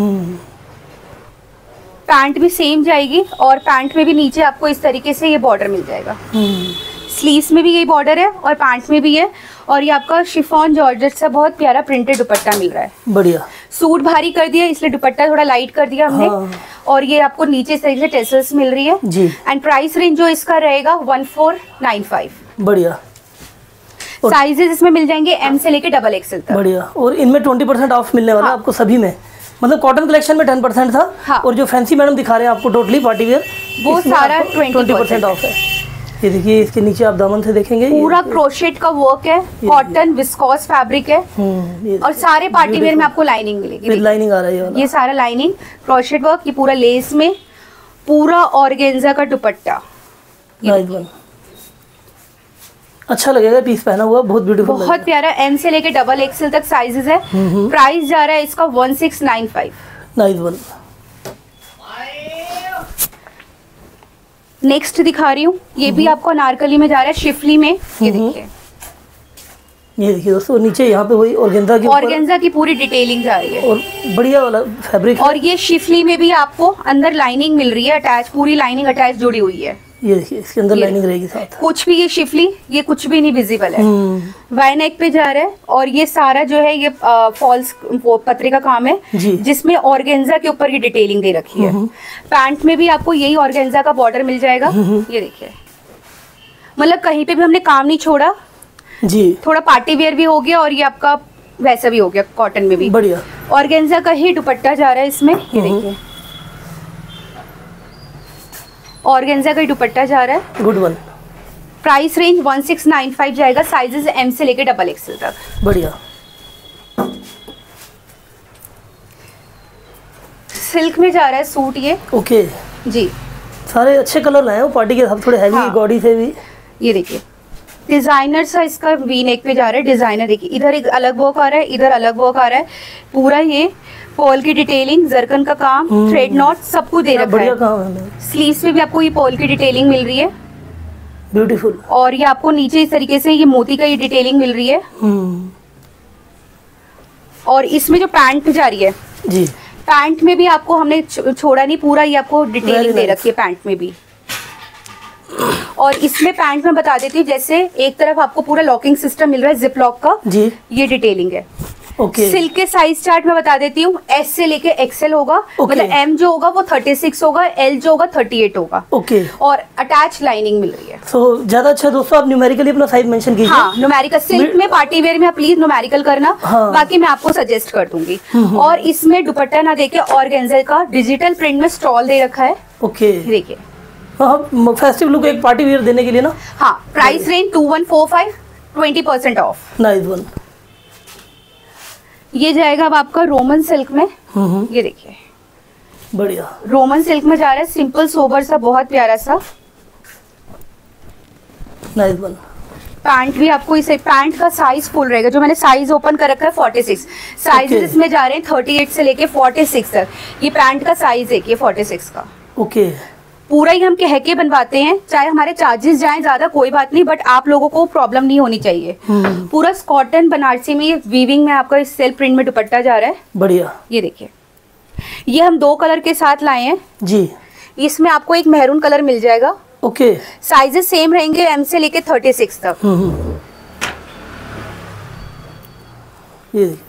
पैंट भी सेम जाएगी, और पैंट में भी नीचे आपको इस तरीके से ये बॉर्डर मिल जाएगा। स्लीव्स में भी यही बॉर्डर है और पैंट में भी है। और ये आपका शिफॉन जॉर्जेट से बहुत प्यारा प्रिंटेड दुपट्टा मिल रहा है। बढ़िया। सूट भारी कर दिया इसलिए दुपट्टा थोड़ा लाइट कर दिया हमने। हाँ। और ये आपको नीचे इस तरीके से टेसल्स मिल रही है जी। एंड प्राइस रेंज जो इसका रहेगा वन फोर नाइन फाइव। बढ़िया। साइजेस इसमें मिल जाएंगे एम से लेके डबल एक्सएल तक। बढ़िया। और इनमें ट्वेंटी परसेंट ऑफ मिलने वाला है आपको सभी में, मतलब कॉटन कलेक्शन में टेन परसेंट था। हाँ। और जो फैंसी मैडम दिखा रहे हैं आपको टोटली पार्टी वेयर, वो सारा ट्वेंटी परसेंट ऑफ है। ये देखिए, इसके नीचे आप दामन से देखेंगे पूरा क्रोशेट का वर्क है, कॉटन विस्कोस फैब्रिक है। और सारे पार्टी वेयर में आपको लाइनिंग मिलेगी, लाइनिंग आ रही है, ये सारा लाइनिंग क्रोशेट वर्क, ये पूरा लेस में पूरा ऑर्गेन्जा का दुपट्टा, नाइस वन, अच्छा लगेगा पीस पहना हुआ, बहुत ब्यूटीफुल, बहुत प्यारा। एम से लेके डबल एक्सएल तक साइजेस है। प्राइस जा रहा है इसका one six nine five. Nice one. Next दिखा रही हूँ, ये भी आपको अनारकली में जा रहा है, शिफली में। ये देखिए, ये देखिए दोस्तों, नीचे यहाँ पे वही ऑर्गेन्जा की ऑर्गेन्जा की पूरी डिटेलिंग जा रही है और बढ़िया वाला फैब्रिक। और ये शिफली में भी आपको अंदर लाइनिंग मिल रही है अटैच, पूरी लाइनिंग अटैच जुड़ी हुई है। ये देखिए, इसके अंदर लाइनिंग रहेगी साथ। कुछ भी ये शिफली, ये कुछ भी नहीं विजिबल है। वाई नेक पे जा रहा है और ये सारा जो है ये फॉल्स पत्रे का काम है, जिसमें ऑर्गेन्जा के ऊपर ये डिटेलिंग दे रखी है। पैंट में भी आपको यही ऑर्गेन्जा का बॉर्डर मिल जाएगा। ये देखिए, मतलब कहीं पे भी हमने काम नहीं छोड़ा जी। थोड़ा पार्टी वेयर भी हो गया और ये आपका वैसा भी हो गया, कॉटन में भी बढ़िया। ऑर्गेन्जा का ही दुपट्टा जा रहा है इसमें। ये देखिए, ऑर्गेन्जा का ही दुपट्टा जा रहा है। Good one. Price range one six nine five जाएगा, साइजेस एम से लेके डबल एक्सएल तक। बढ़िया। सिल्क में जा रहा है सूट ये। ओके जी, सारे अच्छे कलर लाए हो पार्टी के साथ, थोड़े हैवी हाँ। गॉडी से भी। ये देखिए, डिजाइनर सा इसका वी नेक पे जा रहा है। डिजाइनर देखिए, इधर एक अलग वर्क आ रहा है, इधर अलग वर्क आ रहा है। पूरा ये पॉल की डिटेलिंग, जरकन का काम, थ्रेड नॉट सब कुछ दे रखा है। काम है। स्लीव्स पे भी आपको ये पॉल की डिटेलिंग मिल रही है, ब्यूटीफुल। और ये आपको नीचे इस तरीके से ये मोती का ये डिटेलिंग मिल रही है। और इसमें जो पैंट जा रही है जी, पैंट में भी आपको हमने छोड़ा नहीं, पूरा ये आपको डिटेलिंग दे रखी है पैंट में भी। और इसमें पैंट में बता देती हूँ, जैसे एक तरफ आपको पूरा लॉकिंग सिस्टम मिल रहा है जिप लॉक का जी, ये डिटेलिंग है। ओके। सिल्क के साइज चार्ट में बता देती हूँ, एस से लेके एक्सएल होगा। ओके। मतलब एम जो होगा वो थर्टी सिक्स होगा, एल जो होगा थर्टी एट होगा। ओके। और अटैच लाइनिंग मिल रही है। so, ज्यादा अच्छा दोस्तों, आप न्यूमेरिकली अपना साइज मेंशन कीजिए। हाँ, न्यूमेरिकल। सिल्क में पार्टी वेयर में आप प्लीज न्यूमेरिकल करना। हाँ। बाकी मैं आपको सजेस्ट कर दूंगी। और इसमें दुपट्टा ना देके ऑर्गेन्जा का डिजिटल प्रिंट में स्टॉल दे रखा है। ओके, देखिए, हाँ, फेस्टिव लुक एक पार्टी वेयर देने के लिए ना। हाँ, price range two one four five, twenty percent off. Nice one. ये जाएगा अब आपका रोमन सिल्क में। ये देखिए, बढ़िया रोमन सिल्क में जा रहा है, सिंपल सोबर सा, बहुत प्यारा सा। Nice one. पैंट भी आपको इसे, पैंट का साइज फुल रहेगा, जो मैंने साइज ओपन कर रखा है फोर्टी सिक्स। साइजेस इसमें जा रहे हैं थर्टी एट से लेके फोर्टी सिक्स तक। ये पैंट का साइज है, ये फोर्टी सिक्स का। ओके। पूरा ही हम कह के बनवाते हैं, चाहे हमारे चार्जेस जाएं ज्यादा कोई बात नहीं, बट आप लोगों को प्रॉब्लम नहीं होनी चाहिए। पूरा कॉटन बनारसी में, ये वीविंग में आपका सेल्फ प्रिंट में दुपट्टा जा रहा है। बढ़िया। ये देखिए, ये हम दो कलर के साथ लाए हैं जी। इसमें आपको एक मैरून कलर मिल जाएगा। ओके। साइजेस सेम रहेंगे, एम से लेके थर्टी सिक्स तक। ये देखिए,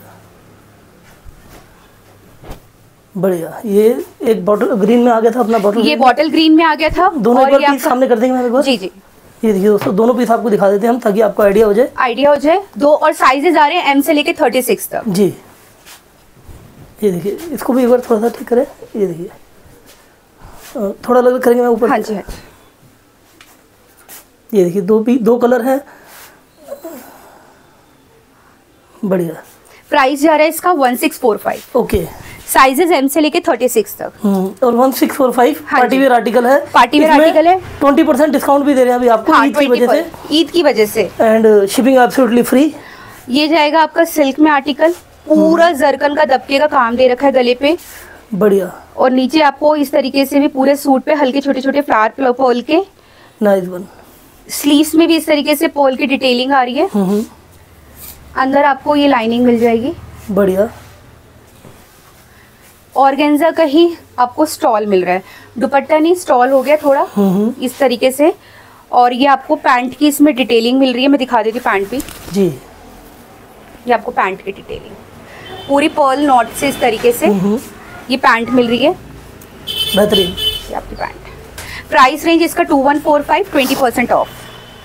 बढ़िया। ये एक बॉटल ग्रीन में आ गया था अपना, बॉटल ये बॉटल ग्रीन में आ गया था। दोनों एक बार पीस सामने कर देंगे मैम, जी जी। ये देखिए दोस्तों, दोनों पीस आपको दिखा देते हैं हम, ताकि आपको आइडिया हो जाए आइडिया हो जाए दो। और साइजेस आ रहे हैं एम से लेके थर्टी सिक्स तक जी। ये देखिए, इसको भी एक बार थोड़ा सा ठीक करें। ये देखिए, थोड़ा अलग करेंगे मैं ऊपर। हाँ जी, हाँ। ये देखिए, दो पी दो कलर है, बढ़िया। प्राइस जा रहा है इसका one six four five. Okay. Sizes M से लेके थर्टी सिक्स तक। और one six four five party wear article है। पार्टी वेयर आर्टिकल है। ट्वेंटी परसेंट डिस्काउंट भी दे रहे हैं अभी आपको, ईद की वजह से। ईद की वजह से। And shipping absolutely free. ये जाएगा आपका सिल्क में आर्टिकल, पूरा जरकन का दबके का काम दे रखा है गले पे। बढ़िया। और नीचे आपको इस तरीके से भी पूरे सूट पे हल्के छोटे छोटे फ्लावर पोल के। Nice one. स्लीव्स में भी इस तरीके से पोल की डिटेलिंग आ रही है। अंदर आपको ये लाइनिंग मिल जाएगी। बढ़िया। ऑर्गेन्जा का ही आपको स्टॉल मिल रहा है, दुपट्टा नहीं, स्टॉल हो गया थोड़ा इस तरीके से। और ये आपको पैंट की इसमें डिटेलिंग मिल रही है, मैं दिखा देती हूँ पैंट भी जी। ये आपको पैंट की डिटेलिंग पूरी पर्ल नॉट से इस तरीके से ये पैंट मिल रही है, बेहतरीन। ये आपकी पैंट। प्राइस रेंज इसका two one four five, twenty percent off.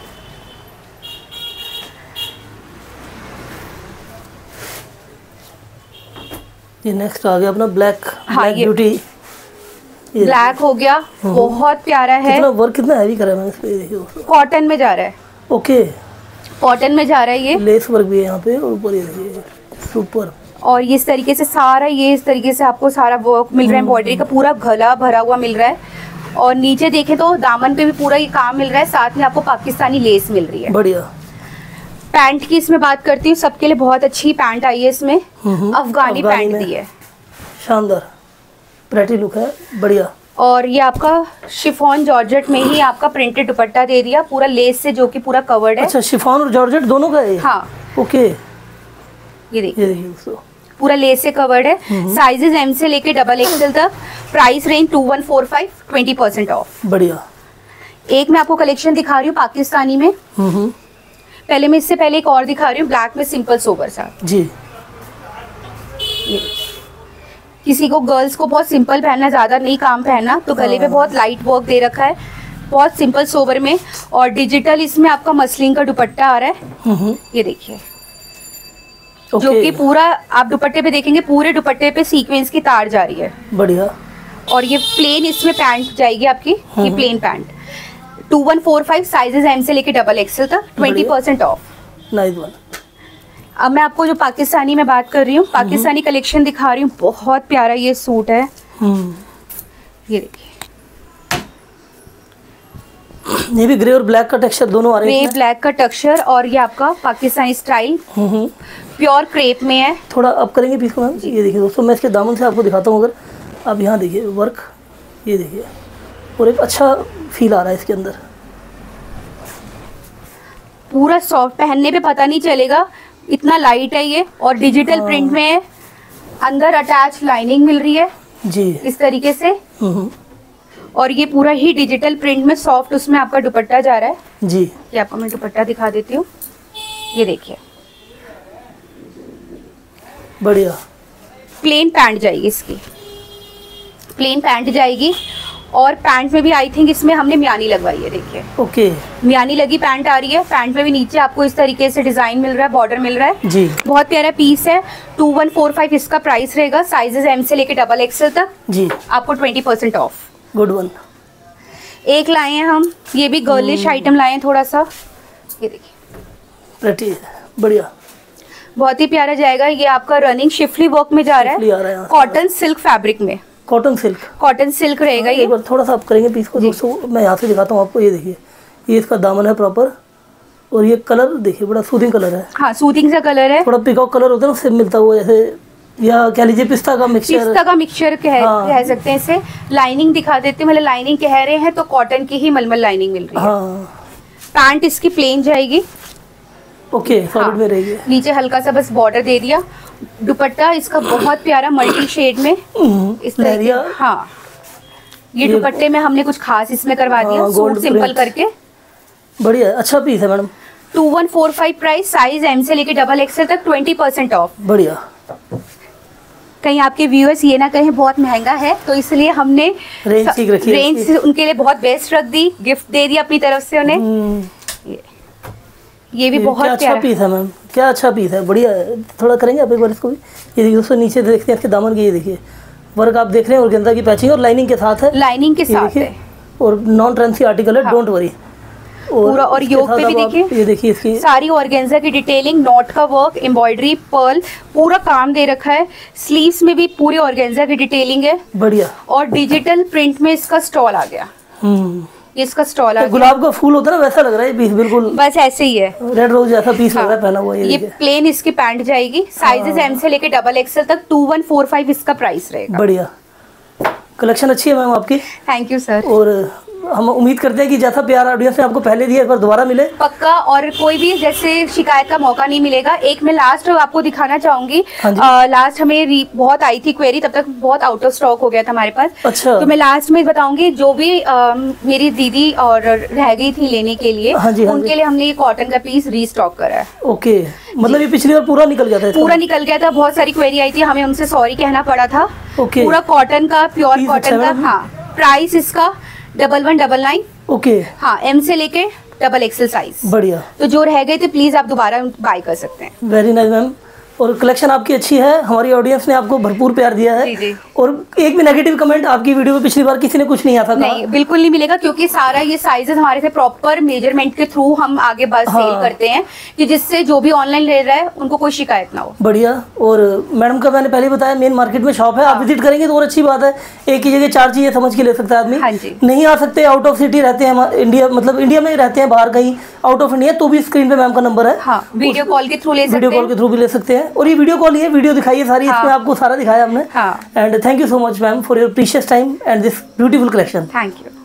ये नेक्स्ट आ गया अपना ब्लैक। हाँ, ब्लैक ब्यूटी। ब्लैक हो गया, बहुत प्यारा है। कितना वर्क, कितना हैवी करा है मैंने इस पे, देखिए। कॉटन में जा रहा है। ओके, कॉटन में जा रहा है। ये लेस वर्क भी है यहाँ पे, और ऊपर ये देखिए, सुपर। और ये इस तरीके से सारा, ये इस तरीके से आपको सारा वर्क मिल रहा है, एम्ब्रॉयडरी का पूरा गला भरा हुआ मिल रहा है। और नीचे देखें तो दामन पे भी पूरा ये काम मिल रहा है, साथ में आपको पाकिस्तानी लेस मिल रही है। बढ़िया। पैंट की इसमें बात करती हूँ, सबके लिए बहुत अच्छी पैंट आई है इसमें, अफगानी पैंट दी है, शानदार प्रेटी लुक है, बढ़िया। और ये आपका शिफॉन जॉर्जेट में ही आपका प्रिंटेड दुपट्टा दे दिया पूरा लेस से, जो कि पूरा कवर्ड है। अच्छा, शिफॉन और जॉर्जेट दोनों का है? हाँ। ओके, ये देखिए दोस्तों पूरा लेस से कवर्ड है, साइजेस एम से लेके डबल एक्सएल तक, price range two one four five, twenty percent off. बढ़िया। एक मैं आपको कलेक्शन दिखा रही हूँ पाकिस्तानी में, पहले मैं इससे पहले एक और दिखा रही हूँ ब्लैक में, सिंपल सोबर सा जी। ये किसी को गर्ल्स को बहुत सिंपल पहनना, ज्यादा नहीं काम पहनना, तो गले पे बहुत लाइट वर्क दे रखा है, बहुत सिंपल सोबर में, और डिजिटल इसमें आपका मसलिन का दुपट्टा आ रहा है। ये देखिए Okay. जो कि पूरा आप दुपट्टे पे देखेंगे, पूरे दुपट्टे पे सीक्वेंस की तार जा रही है। बढ़िया। और ये प्लेन इसमें पैंट जाएगी आपकी, ये plain pant two one four five, sizes M से लेके डबल एक्सएल तक, twenty percent off. Nice one. अब मैं आपको जो पाकिस्तानी में बात कर रही हूँ, पाकिस्तानी कलेक्शन दिखा रही हूँ, बहुत प्यारा ये सूट है। ये देखिए, ये भी ग्रे और ब्लैक का टेक्सचर दोनों आ रहे हैं। ग्रे ब्लैक का टेक्सचर, और ये आपका पाकिस्तानी स्टाइल प्योर क्रेप में है। थोड़ा अप करेंगे पीस को मैम। ये देखिए दोस्तों, मैं इसके दामन से आपको दिखाता हूँ, अगर आप यहाँ देखिए वर्क, ये देखिए, और एक अच्छा फील आ रहा है इसके अंदर, पूरा सॉफ्ट, पहनने पे पता नहीं चलेगा, इतना लाइट है ये, और डिजिटल प्रिंट में है, अंदर अटैच लाइनिंग मिल रही है जी इस तरीके से, और ये पूरा ही डिजिटल प्रिंट में सॉफ्ट उसमें आपका दुपट्टा जा रहा है जी। ये आपको मैं दुपट्टा दिखा देती हूँ, ये देखिए बढ़िया। प्लेन पैंट जाएगी इसकी, प्लेन पैंट जाएगी, और पैंट में भी आई थिंक इसमें हमने म्यानी लगवाई है, देखिए ओके, म्यानी लगी पैंट आ रही है। पैंट में भी नीचे आपको इस तरीके से डिजाइन मिल रहा है, बॉर्डर मिल रहा है जी। बहुत प्यारा पीस है, टू वन फोर फाइव इसका प्राइस रहेगा, साइजेस एम से लेके डबल एक्सएल तक जी, आपको twenty percent off. Good one. एक लाए हैं हम, ये भी गर्लिश आइटम लाए हैं थोड़ा सा, ये देखिए प्रेटी है, बढ़िया, बहुत ही प्यारा जाएगा। ये आपका रनिंग शिफली वर्क में जा रहा है, कॉटन सिल्क फैब्रिक में, कॉटन सिल्क, कॉटन सिल्क रहेगा ये। एक बार थोड़ा सा आप करेंगे पीस को दोस्तों, मैं यहाँ से दिखाता हूँ आपको। ये देखिए, ये इसका दामन है प्रॉपर, और ये कलर देखिए बड़ा सूदिंग कलर है। हाँ, सूदिंग सा कलर है, थोड़ा पिकॉक कलर होता है ना, उससे मिलता हुआ, जैसे या कह लीजिए पिस्ता का मिक्सचर, पिस्ता का मिक्सचर कह, हाँ। कह सकते हैं इसे। लाइनिंग दिखा देते हैं, मतलब लाइनिंग कह रहे हैं तो कॉटन की ही मलमल लाइनिंग मिल रही है। हाँ पैंट इसकी प्लेन जाएगी, ओके, सॉलिड में रहेगी। नीचे हल्का सा बस बॉर्डर दे दिया। दुपट्टा इसका बहुत प्यारा मल्टी शेड में इस तरह, हाँ ये दुपट्टे में हमने कुछ खास इसमें करवा दिया, हाँ, सूट सिंपल करके, बढ़िया, अच्छा पीस है madam. Two one four five price, size M से लेके डबल एक्सएल तक, ट्वेंटी परसेंट ऑफ। बढ़िया। कहीं आपके व्यूअर्स ये ना कहें बहुत महंगा है, तो इसलिए हमने रेंज ठीक रखी है, रेंज उनके लिए बहुत बेस्ट रख दी, गिफ्ट दे दी अपनी तरफ से उन्हें। ये, ये भी बहुत अच्छा पीस है मैम, क्या अच्छा पीस है, बढ़िया है। थोड़ा करेंगे आप एक बार इसको भी। ये देखिए दोस्तों, नीचे देखते हैं इसके दामन की, ये देखिए वर्क आप देख रहे हैं, और गेंदा की पैचिंग और लाइनिंग के साथ है, लाइनिंग के साथ है, और नॉन ट्रेंसी आर्टिकल है, डोंट वरी। पूरा, और योक पे भी देखिए, ये देखिए इसकी सारी ऑर्गेन्जा की डिटेलिंग, नॉट का वर्क, एम्ब्रॉयडरी, पर्ल, पूरा काम दे रखा है। स्लीव्स में भी पूरी ऑर्गेन्जा की डिटेलिंग है, बढ़िया, और डिजिटल प्रिंट में इसका स्टॉल आ गया। हम्म, इसका स्टॉल आ गया, गुलाब का फूल होता है ना, वैसा लग रहा है पीस, बिल्कुल बस ऐसे ही है, रेड रोज जैसा पीस लग रहा है पहना हुआ। ये, ये प्लेन इसकी पैंट जाएगी, साइजेस एम से लेके डबल एक्सएल तक, टू वन फोर फाइव इसका प्राइस रहेगा। बढ़िया, कलेक्शन अच्छी है मैम आपकी। Thank you sir. और हम उम्मीद करते हैं कि जैसा प्यार ऑडियंस ने आपको पहले दिया, एक बार दोबारा मिले पक्का, और कोई भी जैसे शिकायत का मौका नहीं मिलेगा। एक मैं लास्ट आपको दिखाना चाहूंगी, हाँ लास्ट हमें बहुत आई थी क्वेरी, तब तक बहुत आउट ऑफ स्टॉक हो गया था हमारे पास। अच्छा, तो मैं लास्ट में बताऊंगी, जो भी आ, मेरी दीदी और रह गई थी लेने के लिए, हाँ जी, हाँ उनके जी। लिए हमने ये कॉटन का पीस रीस्टॉक करा है। ओके, मतलब ये पिछली बार पूरा निकल गया था, पूरा निकल गया था, बहुत सारी क्वेरी आई थी, हमें उनसे सॉरी कहना पड़ा था। ओके, पूरा कॉटन का, प्योर पीस कॉटन अच्छा का। है। हाँ, प्राइस इसका double one double nine. Okay, हाँ, एम से लेके डबल एक्सल साइज। बढ़िया, तो जो रह गए थे प्लीज आप दोबारा बाय कर सकते हैं। Very nice ma'am. और कलेक्शन आपकी अच्छी है, हमारी ऑडियंस ने आपको भरपूर प्यार दिया है। जी जी। और एक भी नेगेटिव कमेंट आपकी वीडियो में पिछली बार किसी ने कुछ नहीं आता था? नहीं, बिल्कुल नहीं मिलेगा, क्योंकि सारा ये साइजेस हमारे से प्रॉपर मेजरमेंट के थ्रू हम आगे बस हाँ। सेल करते हैं, कि जिससे जो भी ऑनलाइन ले रहा है उनको कोई शिकायत ना हो। बढ़िया। और मैडम का मैंने पहले बताया मेन मार्केट में शॉप है, आप विजिट करेंगे तो और अच्छी बात है, एक ही जगह चार चीजें समझ के ले सकता है आदमी। हाँ जी। नहीं आ सकते, आउट ऑफ सिटी रहते हैं, इंडिया मतलब इंडिया में रहते हैं, बाहर कहीं आउट ऑफ इंडिया, तो भी स्क्रीन पे मैम का नंबर है। हाँ, वीडियो कॉल के थ्रू ले सकते हैं। वीडियो कॉल के थ्रू भी ले सकते हैं। और ये वीडियो कॉल, ये वीडियो दिखाई है सारी, हाँ। इसमें आपको सारा दिखाया हमने। हाँ। And thank you so much ma'am for your precious time and this beautiful collection. Thank you.